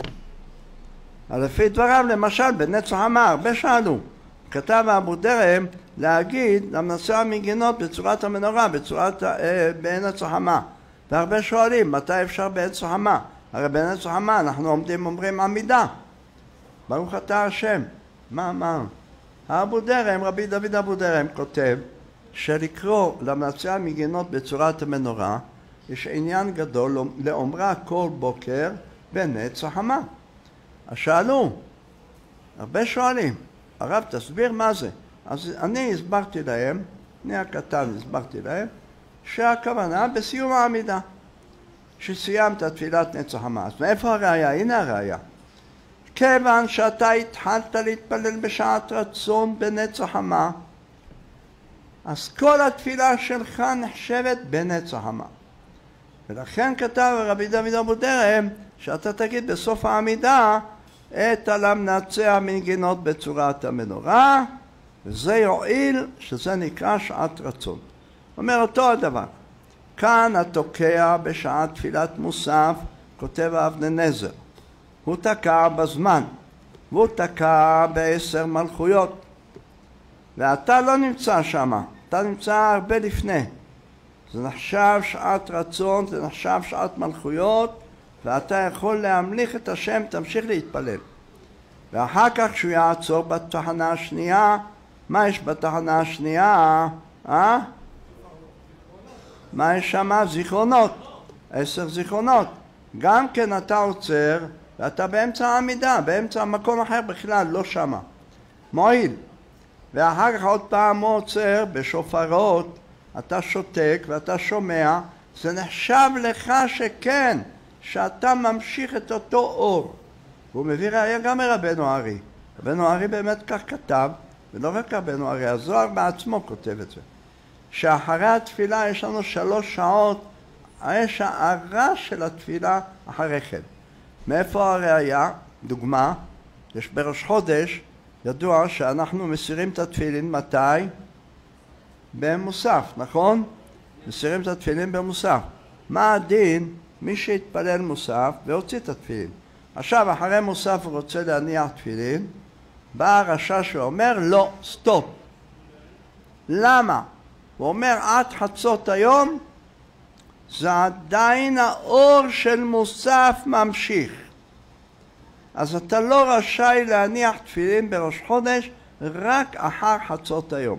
A: לפי דבריו, למשל, בנץ החמה, הרבה שאלו, כתב אבו דרם להגיד למנסה המגינות בצורת המנורה, בנץ החמה. והרבה שואלים, מתי אפשר בנץ החמה? הרי בנץ החמה אנחנו עומדים אומרים עמידה. ברוך אתה השם. מה? אבו דרם, רבי דוד אבו דרם כותב, שלקרוא למנסה המגינות בצורת המנורה, יש עניין גדול לאומרה כל בוקר בנץ החמה. אז שאלו, הרבה שואלים, הרב תסביר מה זה. אז אני הסברתי להם, אני הקטן הסברתי להם, שהכוונה בסיום העמידה. שסיימת תפילת נצח המעש. מאיפה הראיה? הנה הראיה. כיוון שאתה התחלת להתפלל בשעת רצון בנצח המה, אז כל התפילה שלך נחשבת בנצח המה. ולכן כתב רבי דוד אבודרהם שאתה תגיד בסוף העמידה את הלמנצח מנגינות בצורת המנורה, וזה יועיל שזה נקרא שעת רצון. אומר אותו הדבר, כאן התוקע בשעת תפילת מוסף, כותב אבני נזר, הוא תקע בזמן, והוא תקע ב10 מלכויות, ואתה לא נמצא שם, אתה נמצא הרבה לפני. זה נחשב שעת רצון, זה נחשב שעת מלכויות, ואתה יכול להמליך את השם, תמשיך להתפלל. ואחר כך שהוא יעצור בתחנה השנייה, מה יש בתחנה השנייה? מה יש שם? זיכרונות. 10 זיכרונות. גם כן אתה עוצר, ואתה באמצע העמידה, באמצע מקום אחר בכלל, לא שמה. מועיל. ואחר כך עוד פעם הוא עוצר בשופרות, אתה שותק ואתה שומע, זה נחשב לך שכן, שאתה ממשיך את אותו אור. והוא מביא ראיה גם מרבנו ארי. רבנו ארי באמת כך כתב, ולא רק רבנו ארי, הזוהר בעצמו כותב את זה. שאחרי התפילה יש לנו 3 שעות, יש הרעש של התפילה אחרי כן. מאיפה הראיה? דוגמה, יש בראש חודש, ידוע שאנחנו מסירים את התפילין מתי? במוסף, נכון? מסירים את התפילין במוסף. מה הדין? מי שהתפלל מוסף והוציא את התפילין. עכשיו אחרי מוסף הוא רוצה להניח תפילין, בא הרשע שאומר לא, סטופ. למה? הוא אומר עד חצות היום זה עדיין האור של מוסף ממשיך. אז אתה לא רשאי להניח תפילין בראש חודש רק אחר חצות היום.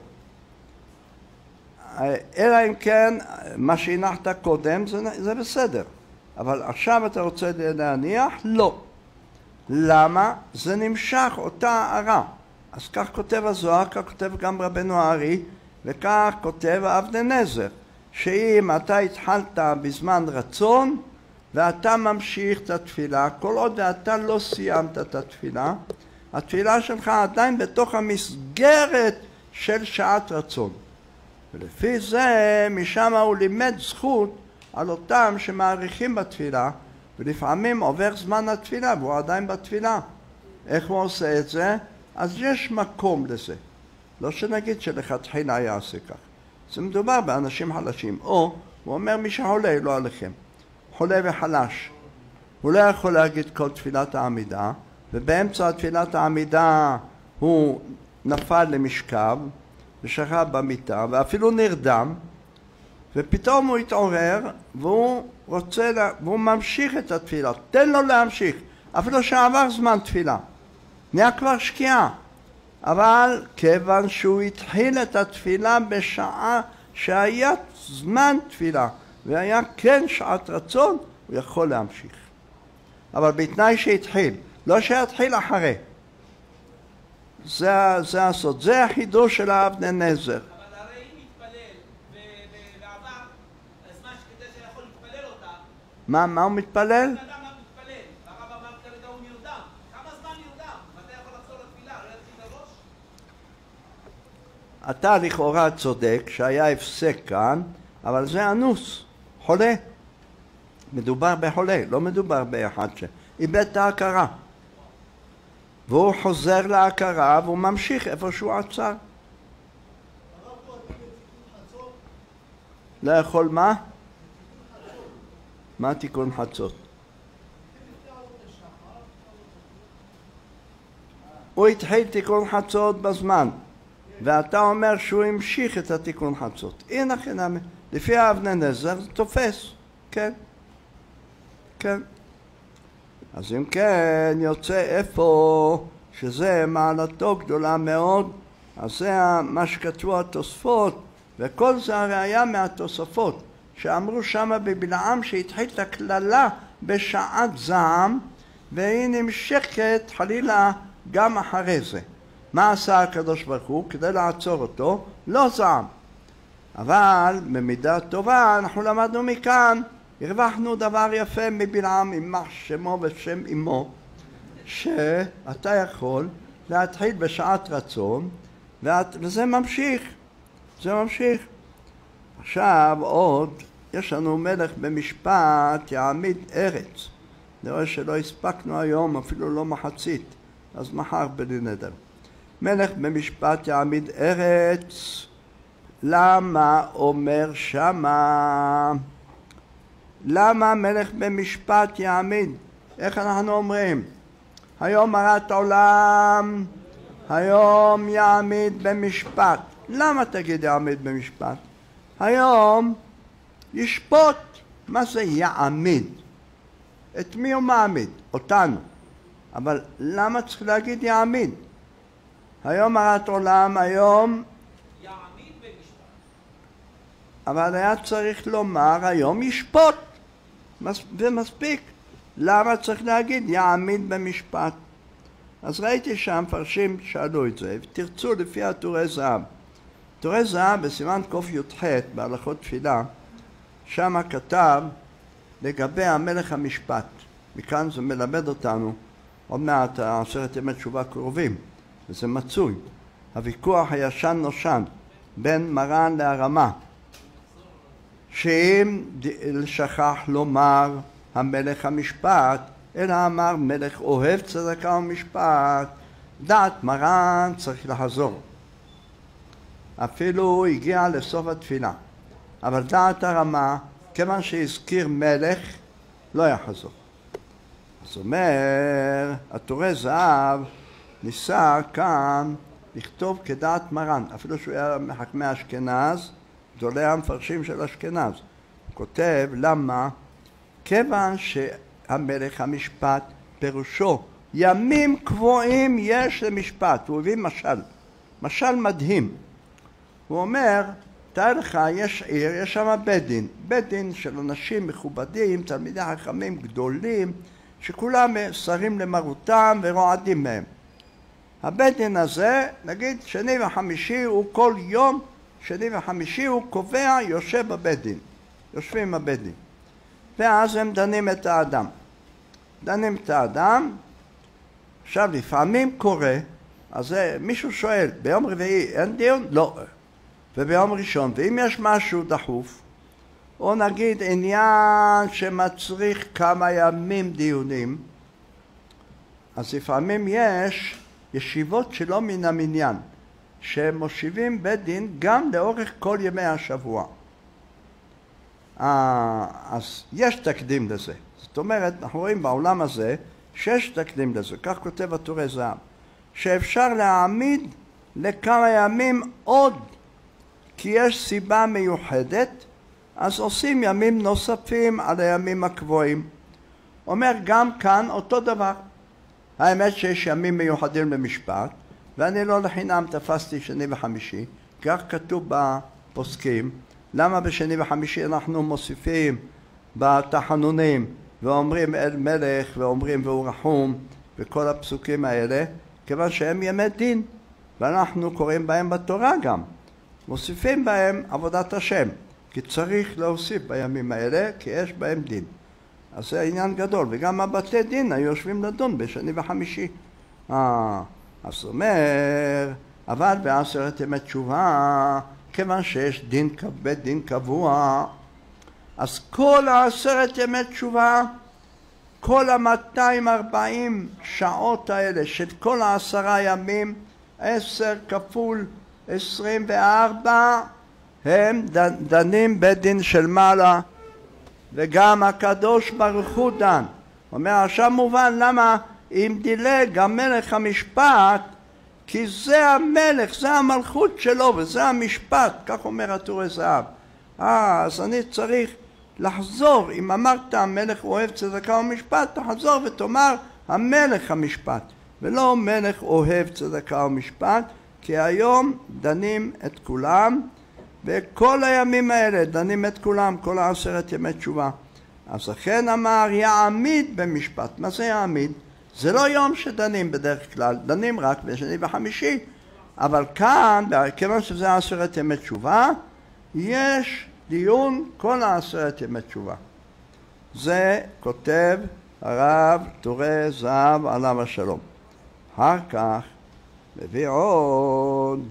A: אלא אם כן מה שהנחת קודם זה בסדר. אבל עכשיו אתה רוצה להניח? לא. למה? זה נמשך אותה הערה. אז כך כותב הזוהר, כך כותב גם רבנו הארי, וכך כותב אבני נזר, שאם אתה התחלת בזמן רצון ואתה ממשיך את התפילה, כל עוד ואתה לא סיימת את התפילה, התפילה שלך עדיין בתוך המסגרת של שעת רצון. ולפי זה משם הוא לימד זכות על אותם שמעריכים בתפילה, ולפעמים עובר זמן התפילה והוא עדיין בתפילה. איך הוא עושה את זה? אז יש מקום לזה. לא שנגיד שלכתחילה יעשה כך. זה מדובר באנשים חלשים. או, הוא אומר מי שחולה לא עליכם. חולה וחלש. הוא לא יכול להגיד כל תפילת העמידה, ובאמצע תפילת העמידה הוא נפל למשכב, ושכב במיטה, ואפילו נרדם, ופתאום הוא התעורר, והוא ממשיך את התפילה. תן לו להמשיך, אפילו שעבר זמן תפילה. נהיה כבר שקיעה. אבל כיוון שהוא התחיל את התפילה בשעה שהיה זמן תפילה, והיה כן שעת רצון, הוא יכול להמשיך. אבל בתנאי שהתחיל, לא שיתחיל אחרי. זה הסוד, זה החידוש של אבני נזר.
B: אבל הרי אם מתפלל ועבר הזמן שכדי שיכול להתפלל אותה,
A: מה הוא מתפלל?
B: אדם מתפלל, והרב אמר כרגע הוא נרדם. כמה זמן נרדם? מתי יכול לחזור לתפילה? לא יתחיל לראש?
A: אתה לכאורה צודק שהיה הפסק כאן, אבל זה אנוס, חולה. מדובר בחולה, לא מדובר באחד שאיבד את ההכרה. והוא חוזר להכרה והוא ממשיך איפה שהוא עצר. לא יכול מה? מה תיקון חצות? הוא התחיל תיקון חצות בזמן, ואתה אומר שהוא המשיך את התיקון חצות. הנה חינם, לפי האבני נזר זה תופס, כן? כן. אז אם כן יוצא איפה שזה מעלתו גדולה מאוד, אז זה מה שכתבו התוספות, וכל זה הראיה מהתוספות, שאמרו שמה בבלעם שהתחיל את הכללה בשעת זעם, והיא נמשכת חלילה גם אחרי זה. מה עשה הקדוש ברוך הוא? כדי לעצור אותו, לא זעם. אבל במידה טובה אנחנו למדנו מכאן הרווחנו דבר יפה מבלעם, יימח שמו ושם אמו, שאתה יכול להתחיל בשעת רצון, וזה ממשיך, זה ממשיך. עכשיו עוד, יש לנו מלך במשפט יעמיד ארץ. נראה שלא הספקנו היום, אפילו לא מחצית, אז מחר בלי נדר. מלך במשפט יעמיד ארץ, למה אומר שמה? למה מלך במשפט יעמיד? איך אנחנו אומרים? היום מרת עולם, היום יעמיד במשפט. למה תגיד יעמיד במשפט? היום ישפוט. מה זה יעמיד? את מי הוא מעמיד? אותנו. אבל למה צריך להגיד יעמיד? היום מרת עולם, היום
B: יעמיד במשפט.
A: אבל היה צריך לומר היום ישפוט. ומספיק. למה צריך להגיד יעמיד במשפט? אז ראיתי שם פרשים שאלו את זה, ותרצו לפי הטורי זהב. טורי זהב בסימן ק"ח בהלכות תפילה, שם כתב לגבי המלך המשפט. מכאן זה מלמד אותנו, עוד מעט 10 ימי תשובה קרובים, וזה מצוי. הוויכוח הישן נושן בין מרן להרמה, שאם שכח לומר המלך המשפט, אלא אמר מלך אוהב צדקה ומשפט, דעת מרן צריך לחזור. אפילו הוא הגיע לסוף התפילה. אבל דעת הרמה, כיוון שהזכיר מלך, לא יחזור. זאת אומרת, הטורי זהב ניסה כאן לכתוב כדעת מרן, אפילו שהוא היה מחכמי אשכנז, גדולי המפרשים של אשכנז. הוא כותב למה? כיוון שהמלך המשפט פירושו ימים קבועים יש למשפט. הוא הביא משל מדהים. הוא אומר, תאר לך, יש עיר, יש שם בית דין של אנשים מכובדים, תלמידי חכמים גדולים, שכולם שרים למרותם ורועדים מהם. הבית דין הזה, נגיד שני וחמישי, הוא כל יום, שני וחמישי הוא קובע, יושב בבית דין. יושבים בבית דין. ואז הם דנים את האדם. עכשיו לפעמים קורה, אז מישהו שואל, ביום רביעי אין דיון? לא. וביום ראשון, ואם יש משהו דחוף, או נגיד עניין שמצריך כמה ימים דיונים, אז לפעמים יש ישיבות שלא מן המניין, שמושיבים בית דין גם לאורך כל ימי השבוע. אז יש תקדים לזה. זאת אומרת, אנחנו רואים בעולם הזה שיש תקדים לזה, כך כותב הטורי זהב, שאפשר להעמיד לכמה ימים עוד, כי יש סיבה מיוחדת, אז עושים ימים נוספים על הימים הקבועים. אומר גם כאן אותו דבר. האמת שיש ימים מיוחדים למשפט, ואני לא לחינם תפסתי שני וחמישי, כך כתוב בפוסקים. למה בשני וחמישי אנחנו מוסיפים בתחנונים ואומרים אל מלך ואומרים והוא רחום וכל הפסוקים האלה? כיוון שהם ימי דין, ואנחנו קוראים בהם בתורה גם. מוסיפים בהם עבודת השם, כי צריך להוסיף בימים האלה, כי יש בהם דין. אז זה עניין גדול, וגם הבתי דין היו יושבים לדון בשני וחמישי. אז אומר, אבל ב10 ימי תשובה, כיוון שיש בית דין קבוע, אז כל 10 ימי תשובה, כל 240 שעות האלה של כל 10 ימים, 10 כפול 24, הם דנים בית דין של מעלה, וגם הקדוש ברוך הוא דן. אומר, עכשיו מובן למה אם דילג המלך המשפט, כי זה המלך, זה המלכות שלו וזה המשפט, כך אומר הטורי זהב. אז אני צריך לחזור, אם אמרת המלך אוהב צדקה ומשפט, תחזור ותאמר המלך המשפט, ולא מלך אוהב צדקה ומשפט, כי היום דנים את כולם, וכל הימים האלה דנים את כולם, כל 10 ימי תשובה. אז לכן אמר יעמיד במשפט. מה זה יעמיד? זה לא יום שדנים בדרך כלל, דנים רק בשני וחמישי, אבל כאן, כיוון שזה 10 ימי תשובה, יש דיון כל 10 ימי תשובה. זה כותב הרב טורי זהב עליו השלום. אחר כך מביא עוד,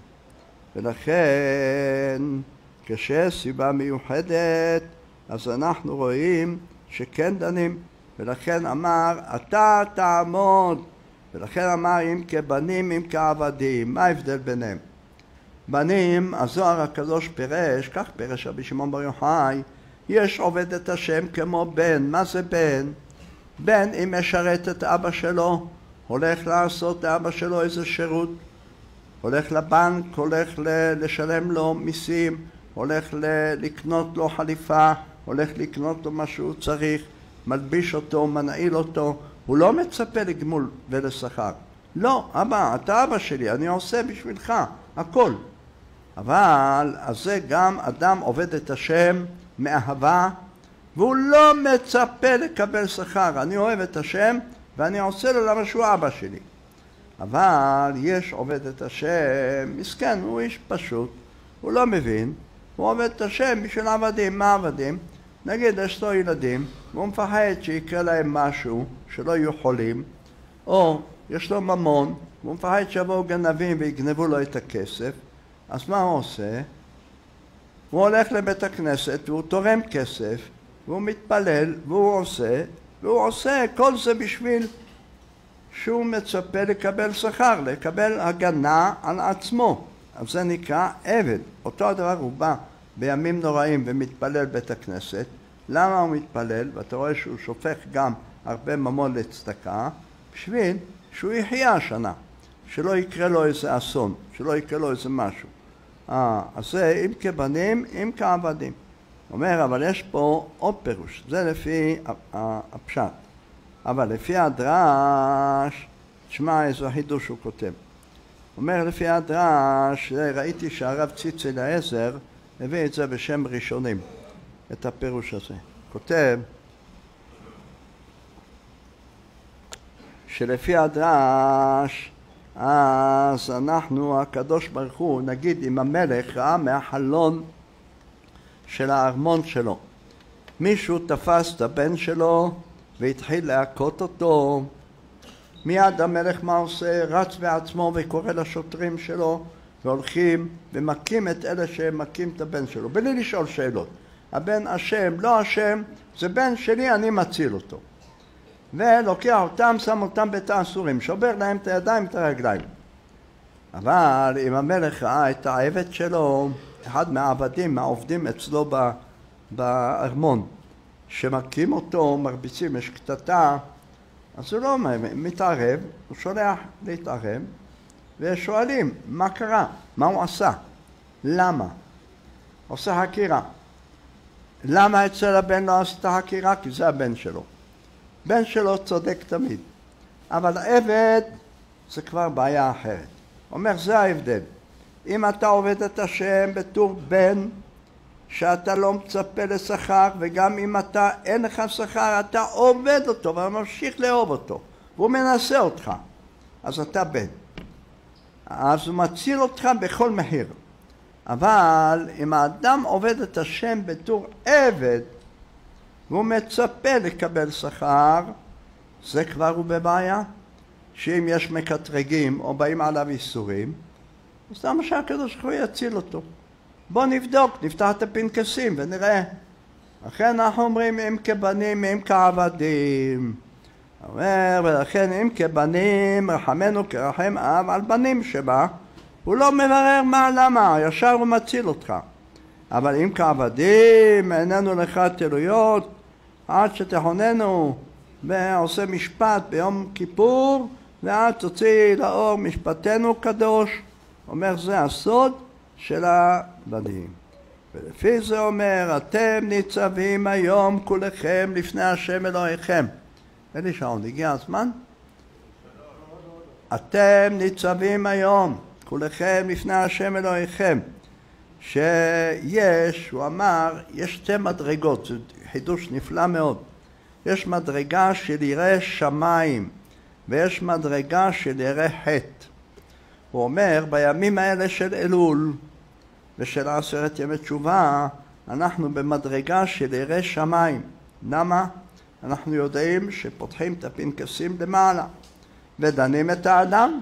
A: ולכן כשיש סיבה מיוחדת אז אנחנו רואים שכן דנים, ולכן אמר אתה תעמוד, ולכן אמר אם כבנים אם כעבדים. מה ההבדל ביניהם? בנים, הזוהר הקדוש פירש, כך פירש רבי שמעון בר יוחאי, יש עובד את השם כמו בן. מה זה בן? בן אם משרת את אבא שלו, הולך לעשות לאבא שלו איזה שירות, הולך לבנק, הולך לשלם לו מיסים, הולך לקנות לו חליפה, הולך לקנות לו מה שהוא צריך, מלביש אותו, מנעיל אותו, הוא לא מצפה לגמול ולשכר. לא, אבא, אתה אבא שלי, אני עושה בשבילך הכל. אבל אז זה גם אדם עובד את השם מאהבה, והוא לא מצפה לקבל שכר. אני אוהב את השם ואני עושה לו למה שהוא אבא שלי. אבל יש עובד את השם, מסכן, הוא איש פשוט, הוא לא מבין, הוא עובד את השם בשביל עבדים. מה עבדים? נגיד יש לו ילדים, והוא מפחד שיקרה להם משהו, שלא יהיו חולים, או יש לו ממון, והוא מפחד שיבואו גנבים ויגנבו לו את הכסף. אז מה הוא עושה? הוא הולך לבית הכנסת והוא תורם כסף, והוא מתפלל, והוא עושה כל זה בשביל שהוא מצפה לקבל שכר, לקבל הגנה על עצמו. אז זה נקרא עבד. אותו הדבר הוא בא בימים נוראים ומתפלל בית הכנסת. למה הוא מתפלל? ואתה רואה שהוא שופך גם הרבה ממון לצדקה, בשביל שהוא יחיה השנה, שלא יקרה לו איזה אסון, שלא יקרה לו איזה משהו. אז זה אם כבנים, אם כעבדים. אומר, אבל יש פה עוד פירוש, זה לפי הפשט. אבל לפי הדרש, תשמע איזה חידוש הוא כותב. אומר לפי הדרש, ראיתי שהרב ציצי אליעזר הביא את זה בשם ראשונים, את הפירוש הזה. כותב שלפי הדרש, אז אנחנו, הקדוש ברוך הוא, נגיד אם המלך ראה מהחלון של הארמון שלו, מישהו תפס את הבן שלו והתחיל להכות אותו, מיד המלך מה עושה? רץ בעצמו וקורא לשוטרים שלו והולכים ומכים את אלה שמכים את הבן שלו, בלי לשאול שאלות. הבן אשם, לא אשם, זה בן שלי, אני מציל אותו. ולוקח אותם, שם אותם בתא האסורים, שובר להם את הידיים ואת הרגליים. אבל אם המלך ראה את העבד שלו, אחד מהעבדים, מהעובדים אצלו בארמון, שמכים אותו, מרביצים, יש קטטה, אז הוא לא מתערב, הוא שולח להתערב, ושואלים מה קרה, מה הוא עשה, למה, עושה חקירה. למה אצל הבן לא עשתה חקירה? כי זה הבן שלו. בן שלו צודק תמיד, אבל עבד זה כבר בעיה אחרת. אומר, זה ההבדל. אם אתה עובד את השם בתור בן, שאתה לא מצפה לשכר, וגם אם אתה אין לך שכר, אתה עובד אותו וממשיך לאהוב אותו, והוא מנסה אותך, אז אתה בן. אז הוא מציל אותך בכל מחיר. אבל אם האדם עובד את השם בתור עבד, והוא מצפה לקבל שכר, זה כבר הוא בבעיה. שאם יש מקטרגים או באים עליו איסורים, אז למה שהקדוש ברוך הוא יציל אותו? בוא נבדוק, נפתח את הפנקסים ונראה. לכן אנחנו אומרים אם כבנים אם כעבדים. אומר, ולכן אם כבנים רחמנו כרחם אב על בנים שבה, הוא לא מברר מה למה, ישר הוא מציל אותך. אבל אם כעבדים איננו לך תלויות, עד שתכוננו ועושה משפט ביום כיפור, ועד תוציא לאור משפטנו קדוש. אומר, זה הסוד של הבנים. ולפי זה אומר, אתם ניצבים היום כולכם לפני השם אלוהיכם. אלי שעון, הגיע הזמן? אתם ניצבים היום כולכם לפני השם אלוהיכם. שיש, הוא אמר, יש שתי מדרגות, זה חידוש נפלא מאוד. יש מדרגה של ירא שמיים, ויש מדרגה של ירא חטא. הוא אומר, בימים האלה של אלול ושל 10 ימי תשובה, אנחנו במדרגה של ירא שמיים. למה? אנחנו יודעים שפותחים את הפנקסים למעלה ודנים את האדם.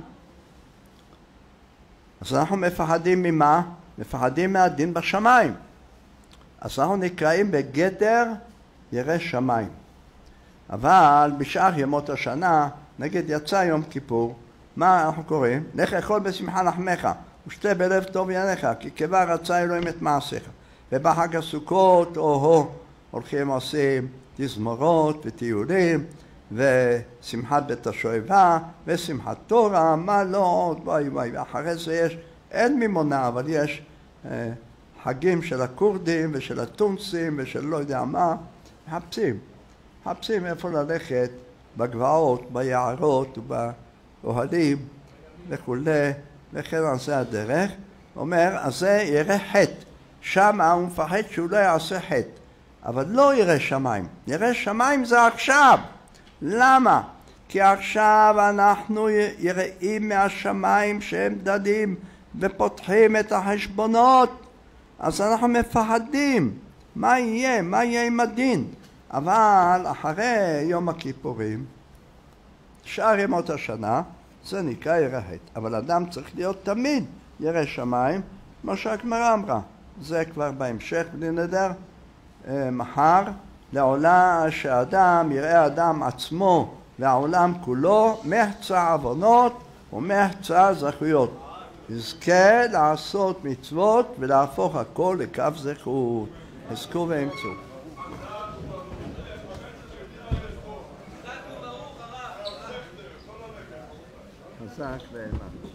A: אז אנחנו מפחדים ממה? מפחדים מהדין בשמיים. אז אנחנו נקראים בגדר ירא שמיים. אבל בשאר ימות השנה, נגיד יצא יום כיפור, מה אנחנו קוראים? לך אכול בשמחה לחמך ושתה בלב טוב יענך, כי כבר רצה אלוהים את מעשיך. ובחג הסוכות הולכים עושים תזמורות וטיולים ושמחת בית השואבה ושמחת תורה, מה לא עוד, וואי וואי. ואחרי זה יש, אין ממונה, אבל יש חגים של הכורדים ושל הטונסים ושל לא יודע מה. מחפשים איפה ללכת בגבעות, ביערות ובאוהלים וכולי, וכן על זה הדרך. אומר, אז זה ירא חטא. שם הוא מפחד שהוא לא יעשה חטא, אבל לא ירא שמיים. ירא שמיים זה עכשיו. למה? כי עכשיו אנחנו יראים מהשמיים שהם דדים ופותחים את החשבונות, אז אנחנו מפחדים. מה יהיה? מה יהיה עם הדין? אבל אחרי יום הכיפורים, שאר ימות השנה, זה נקרא ירא חטא. אבל אדם צריך להיות תמיד ירא שמיים, כמו שהגמרא אמרה. זה כבר בהמשך, בלי נדר, מחר, לעולה שהאדם יראה אדם עצמו והעולם כולו מחצה עוונות ומחצה זכויות. יזכה לעשות מצוות ולהפוך הכל לכף זכות. חזקו ואמצו. חזק ואמץ.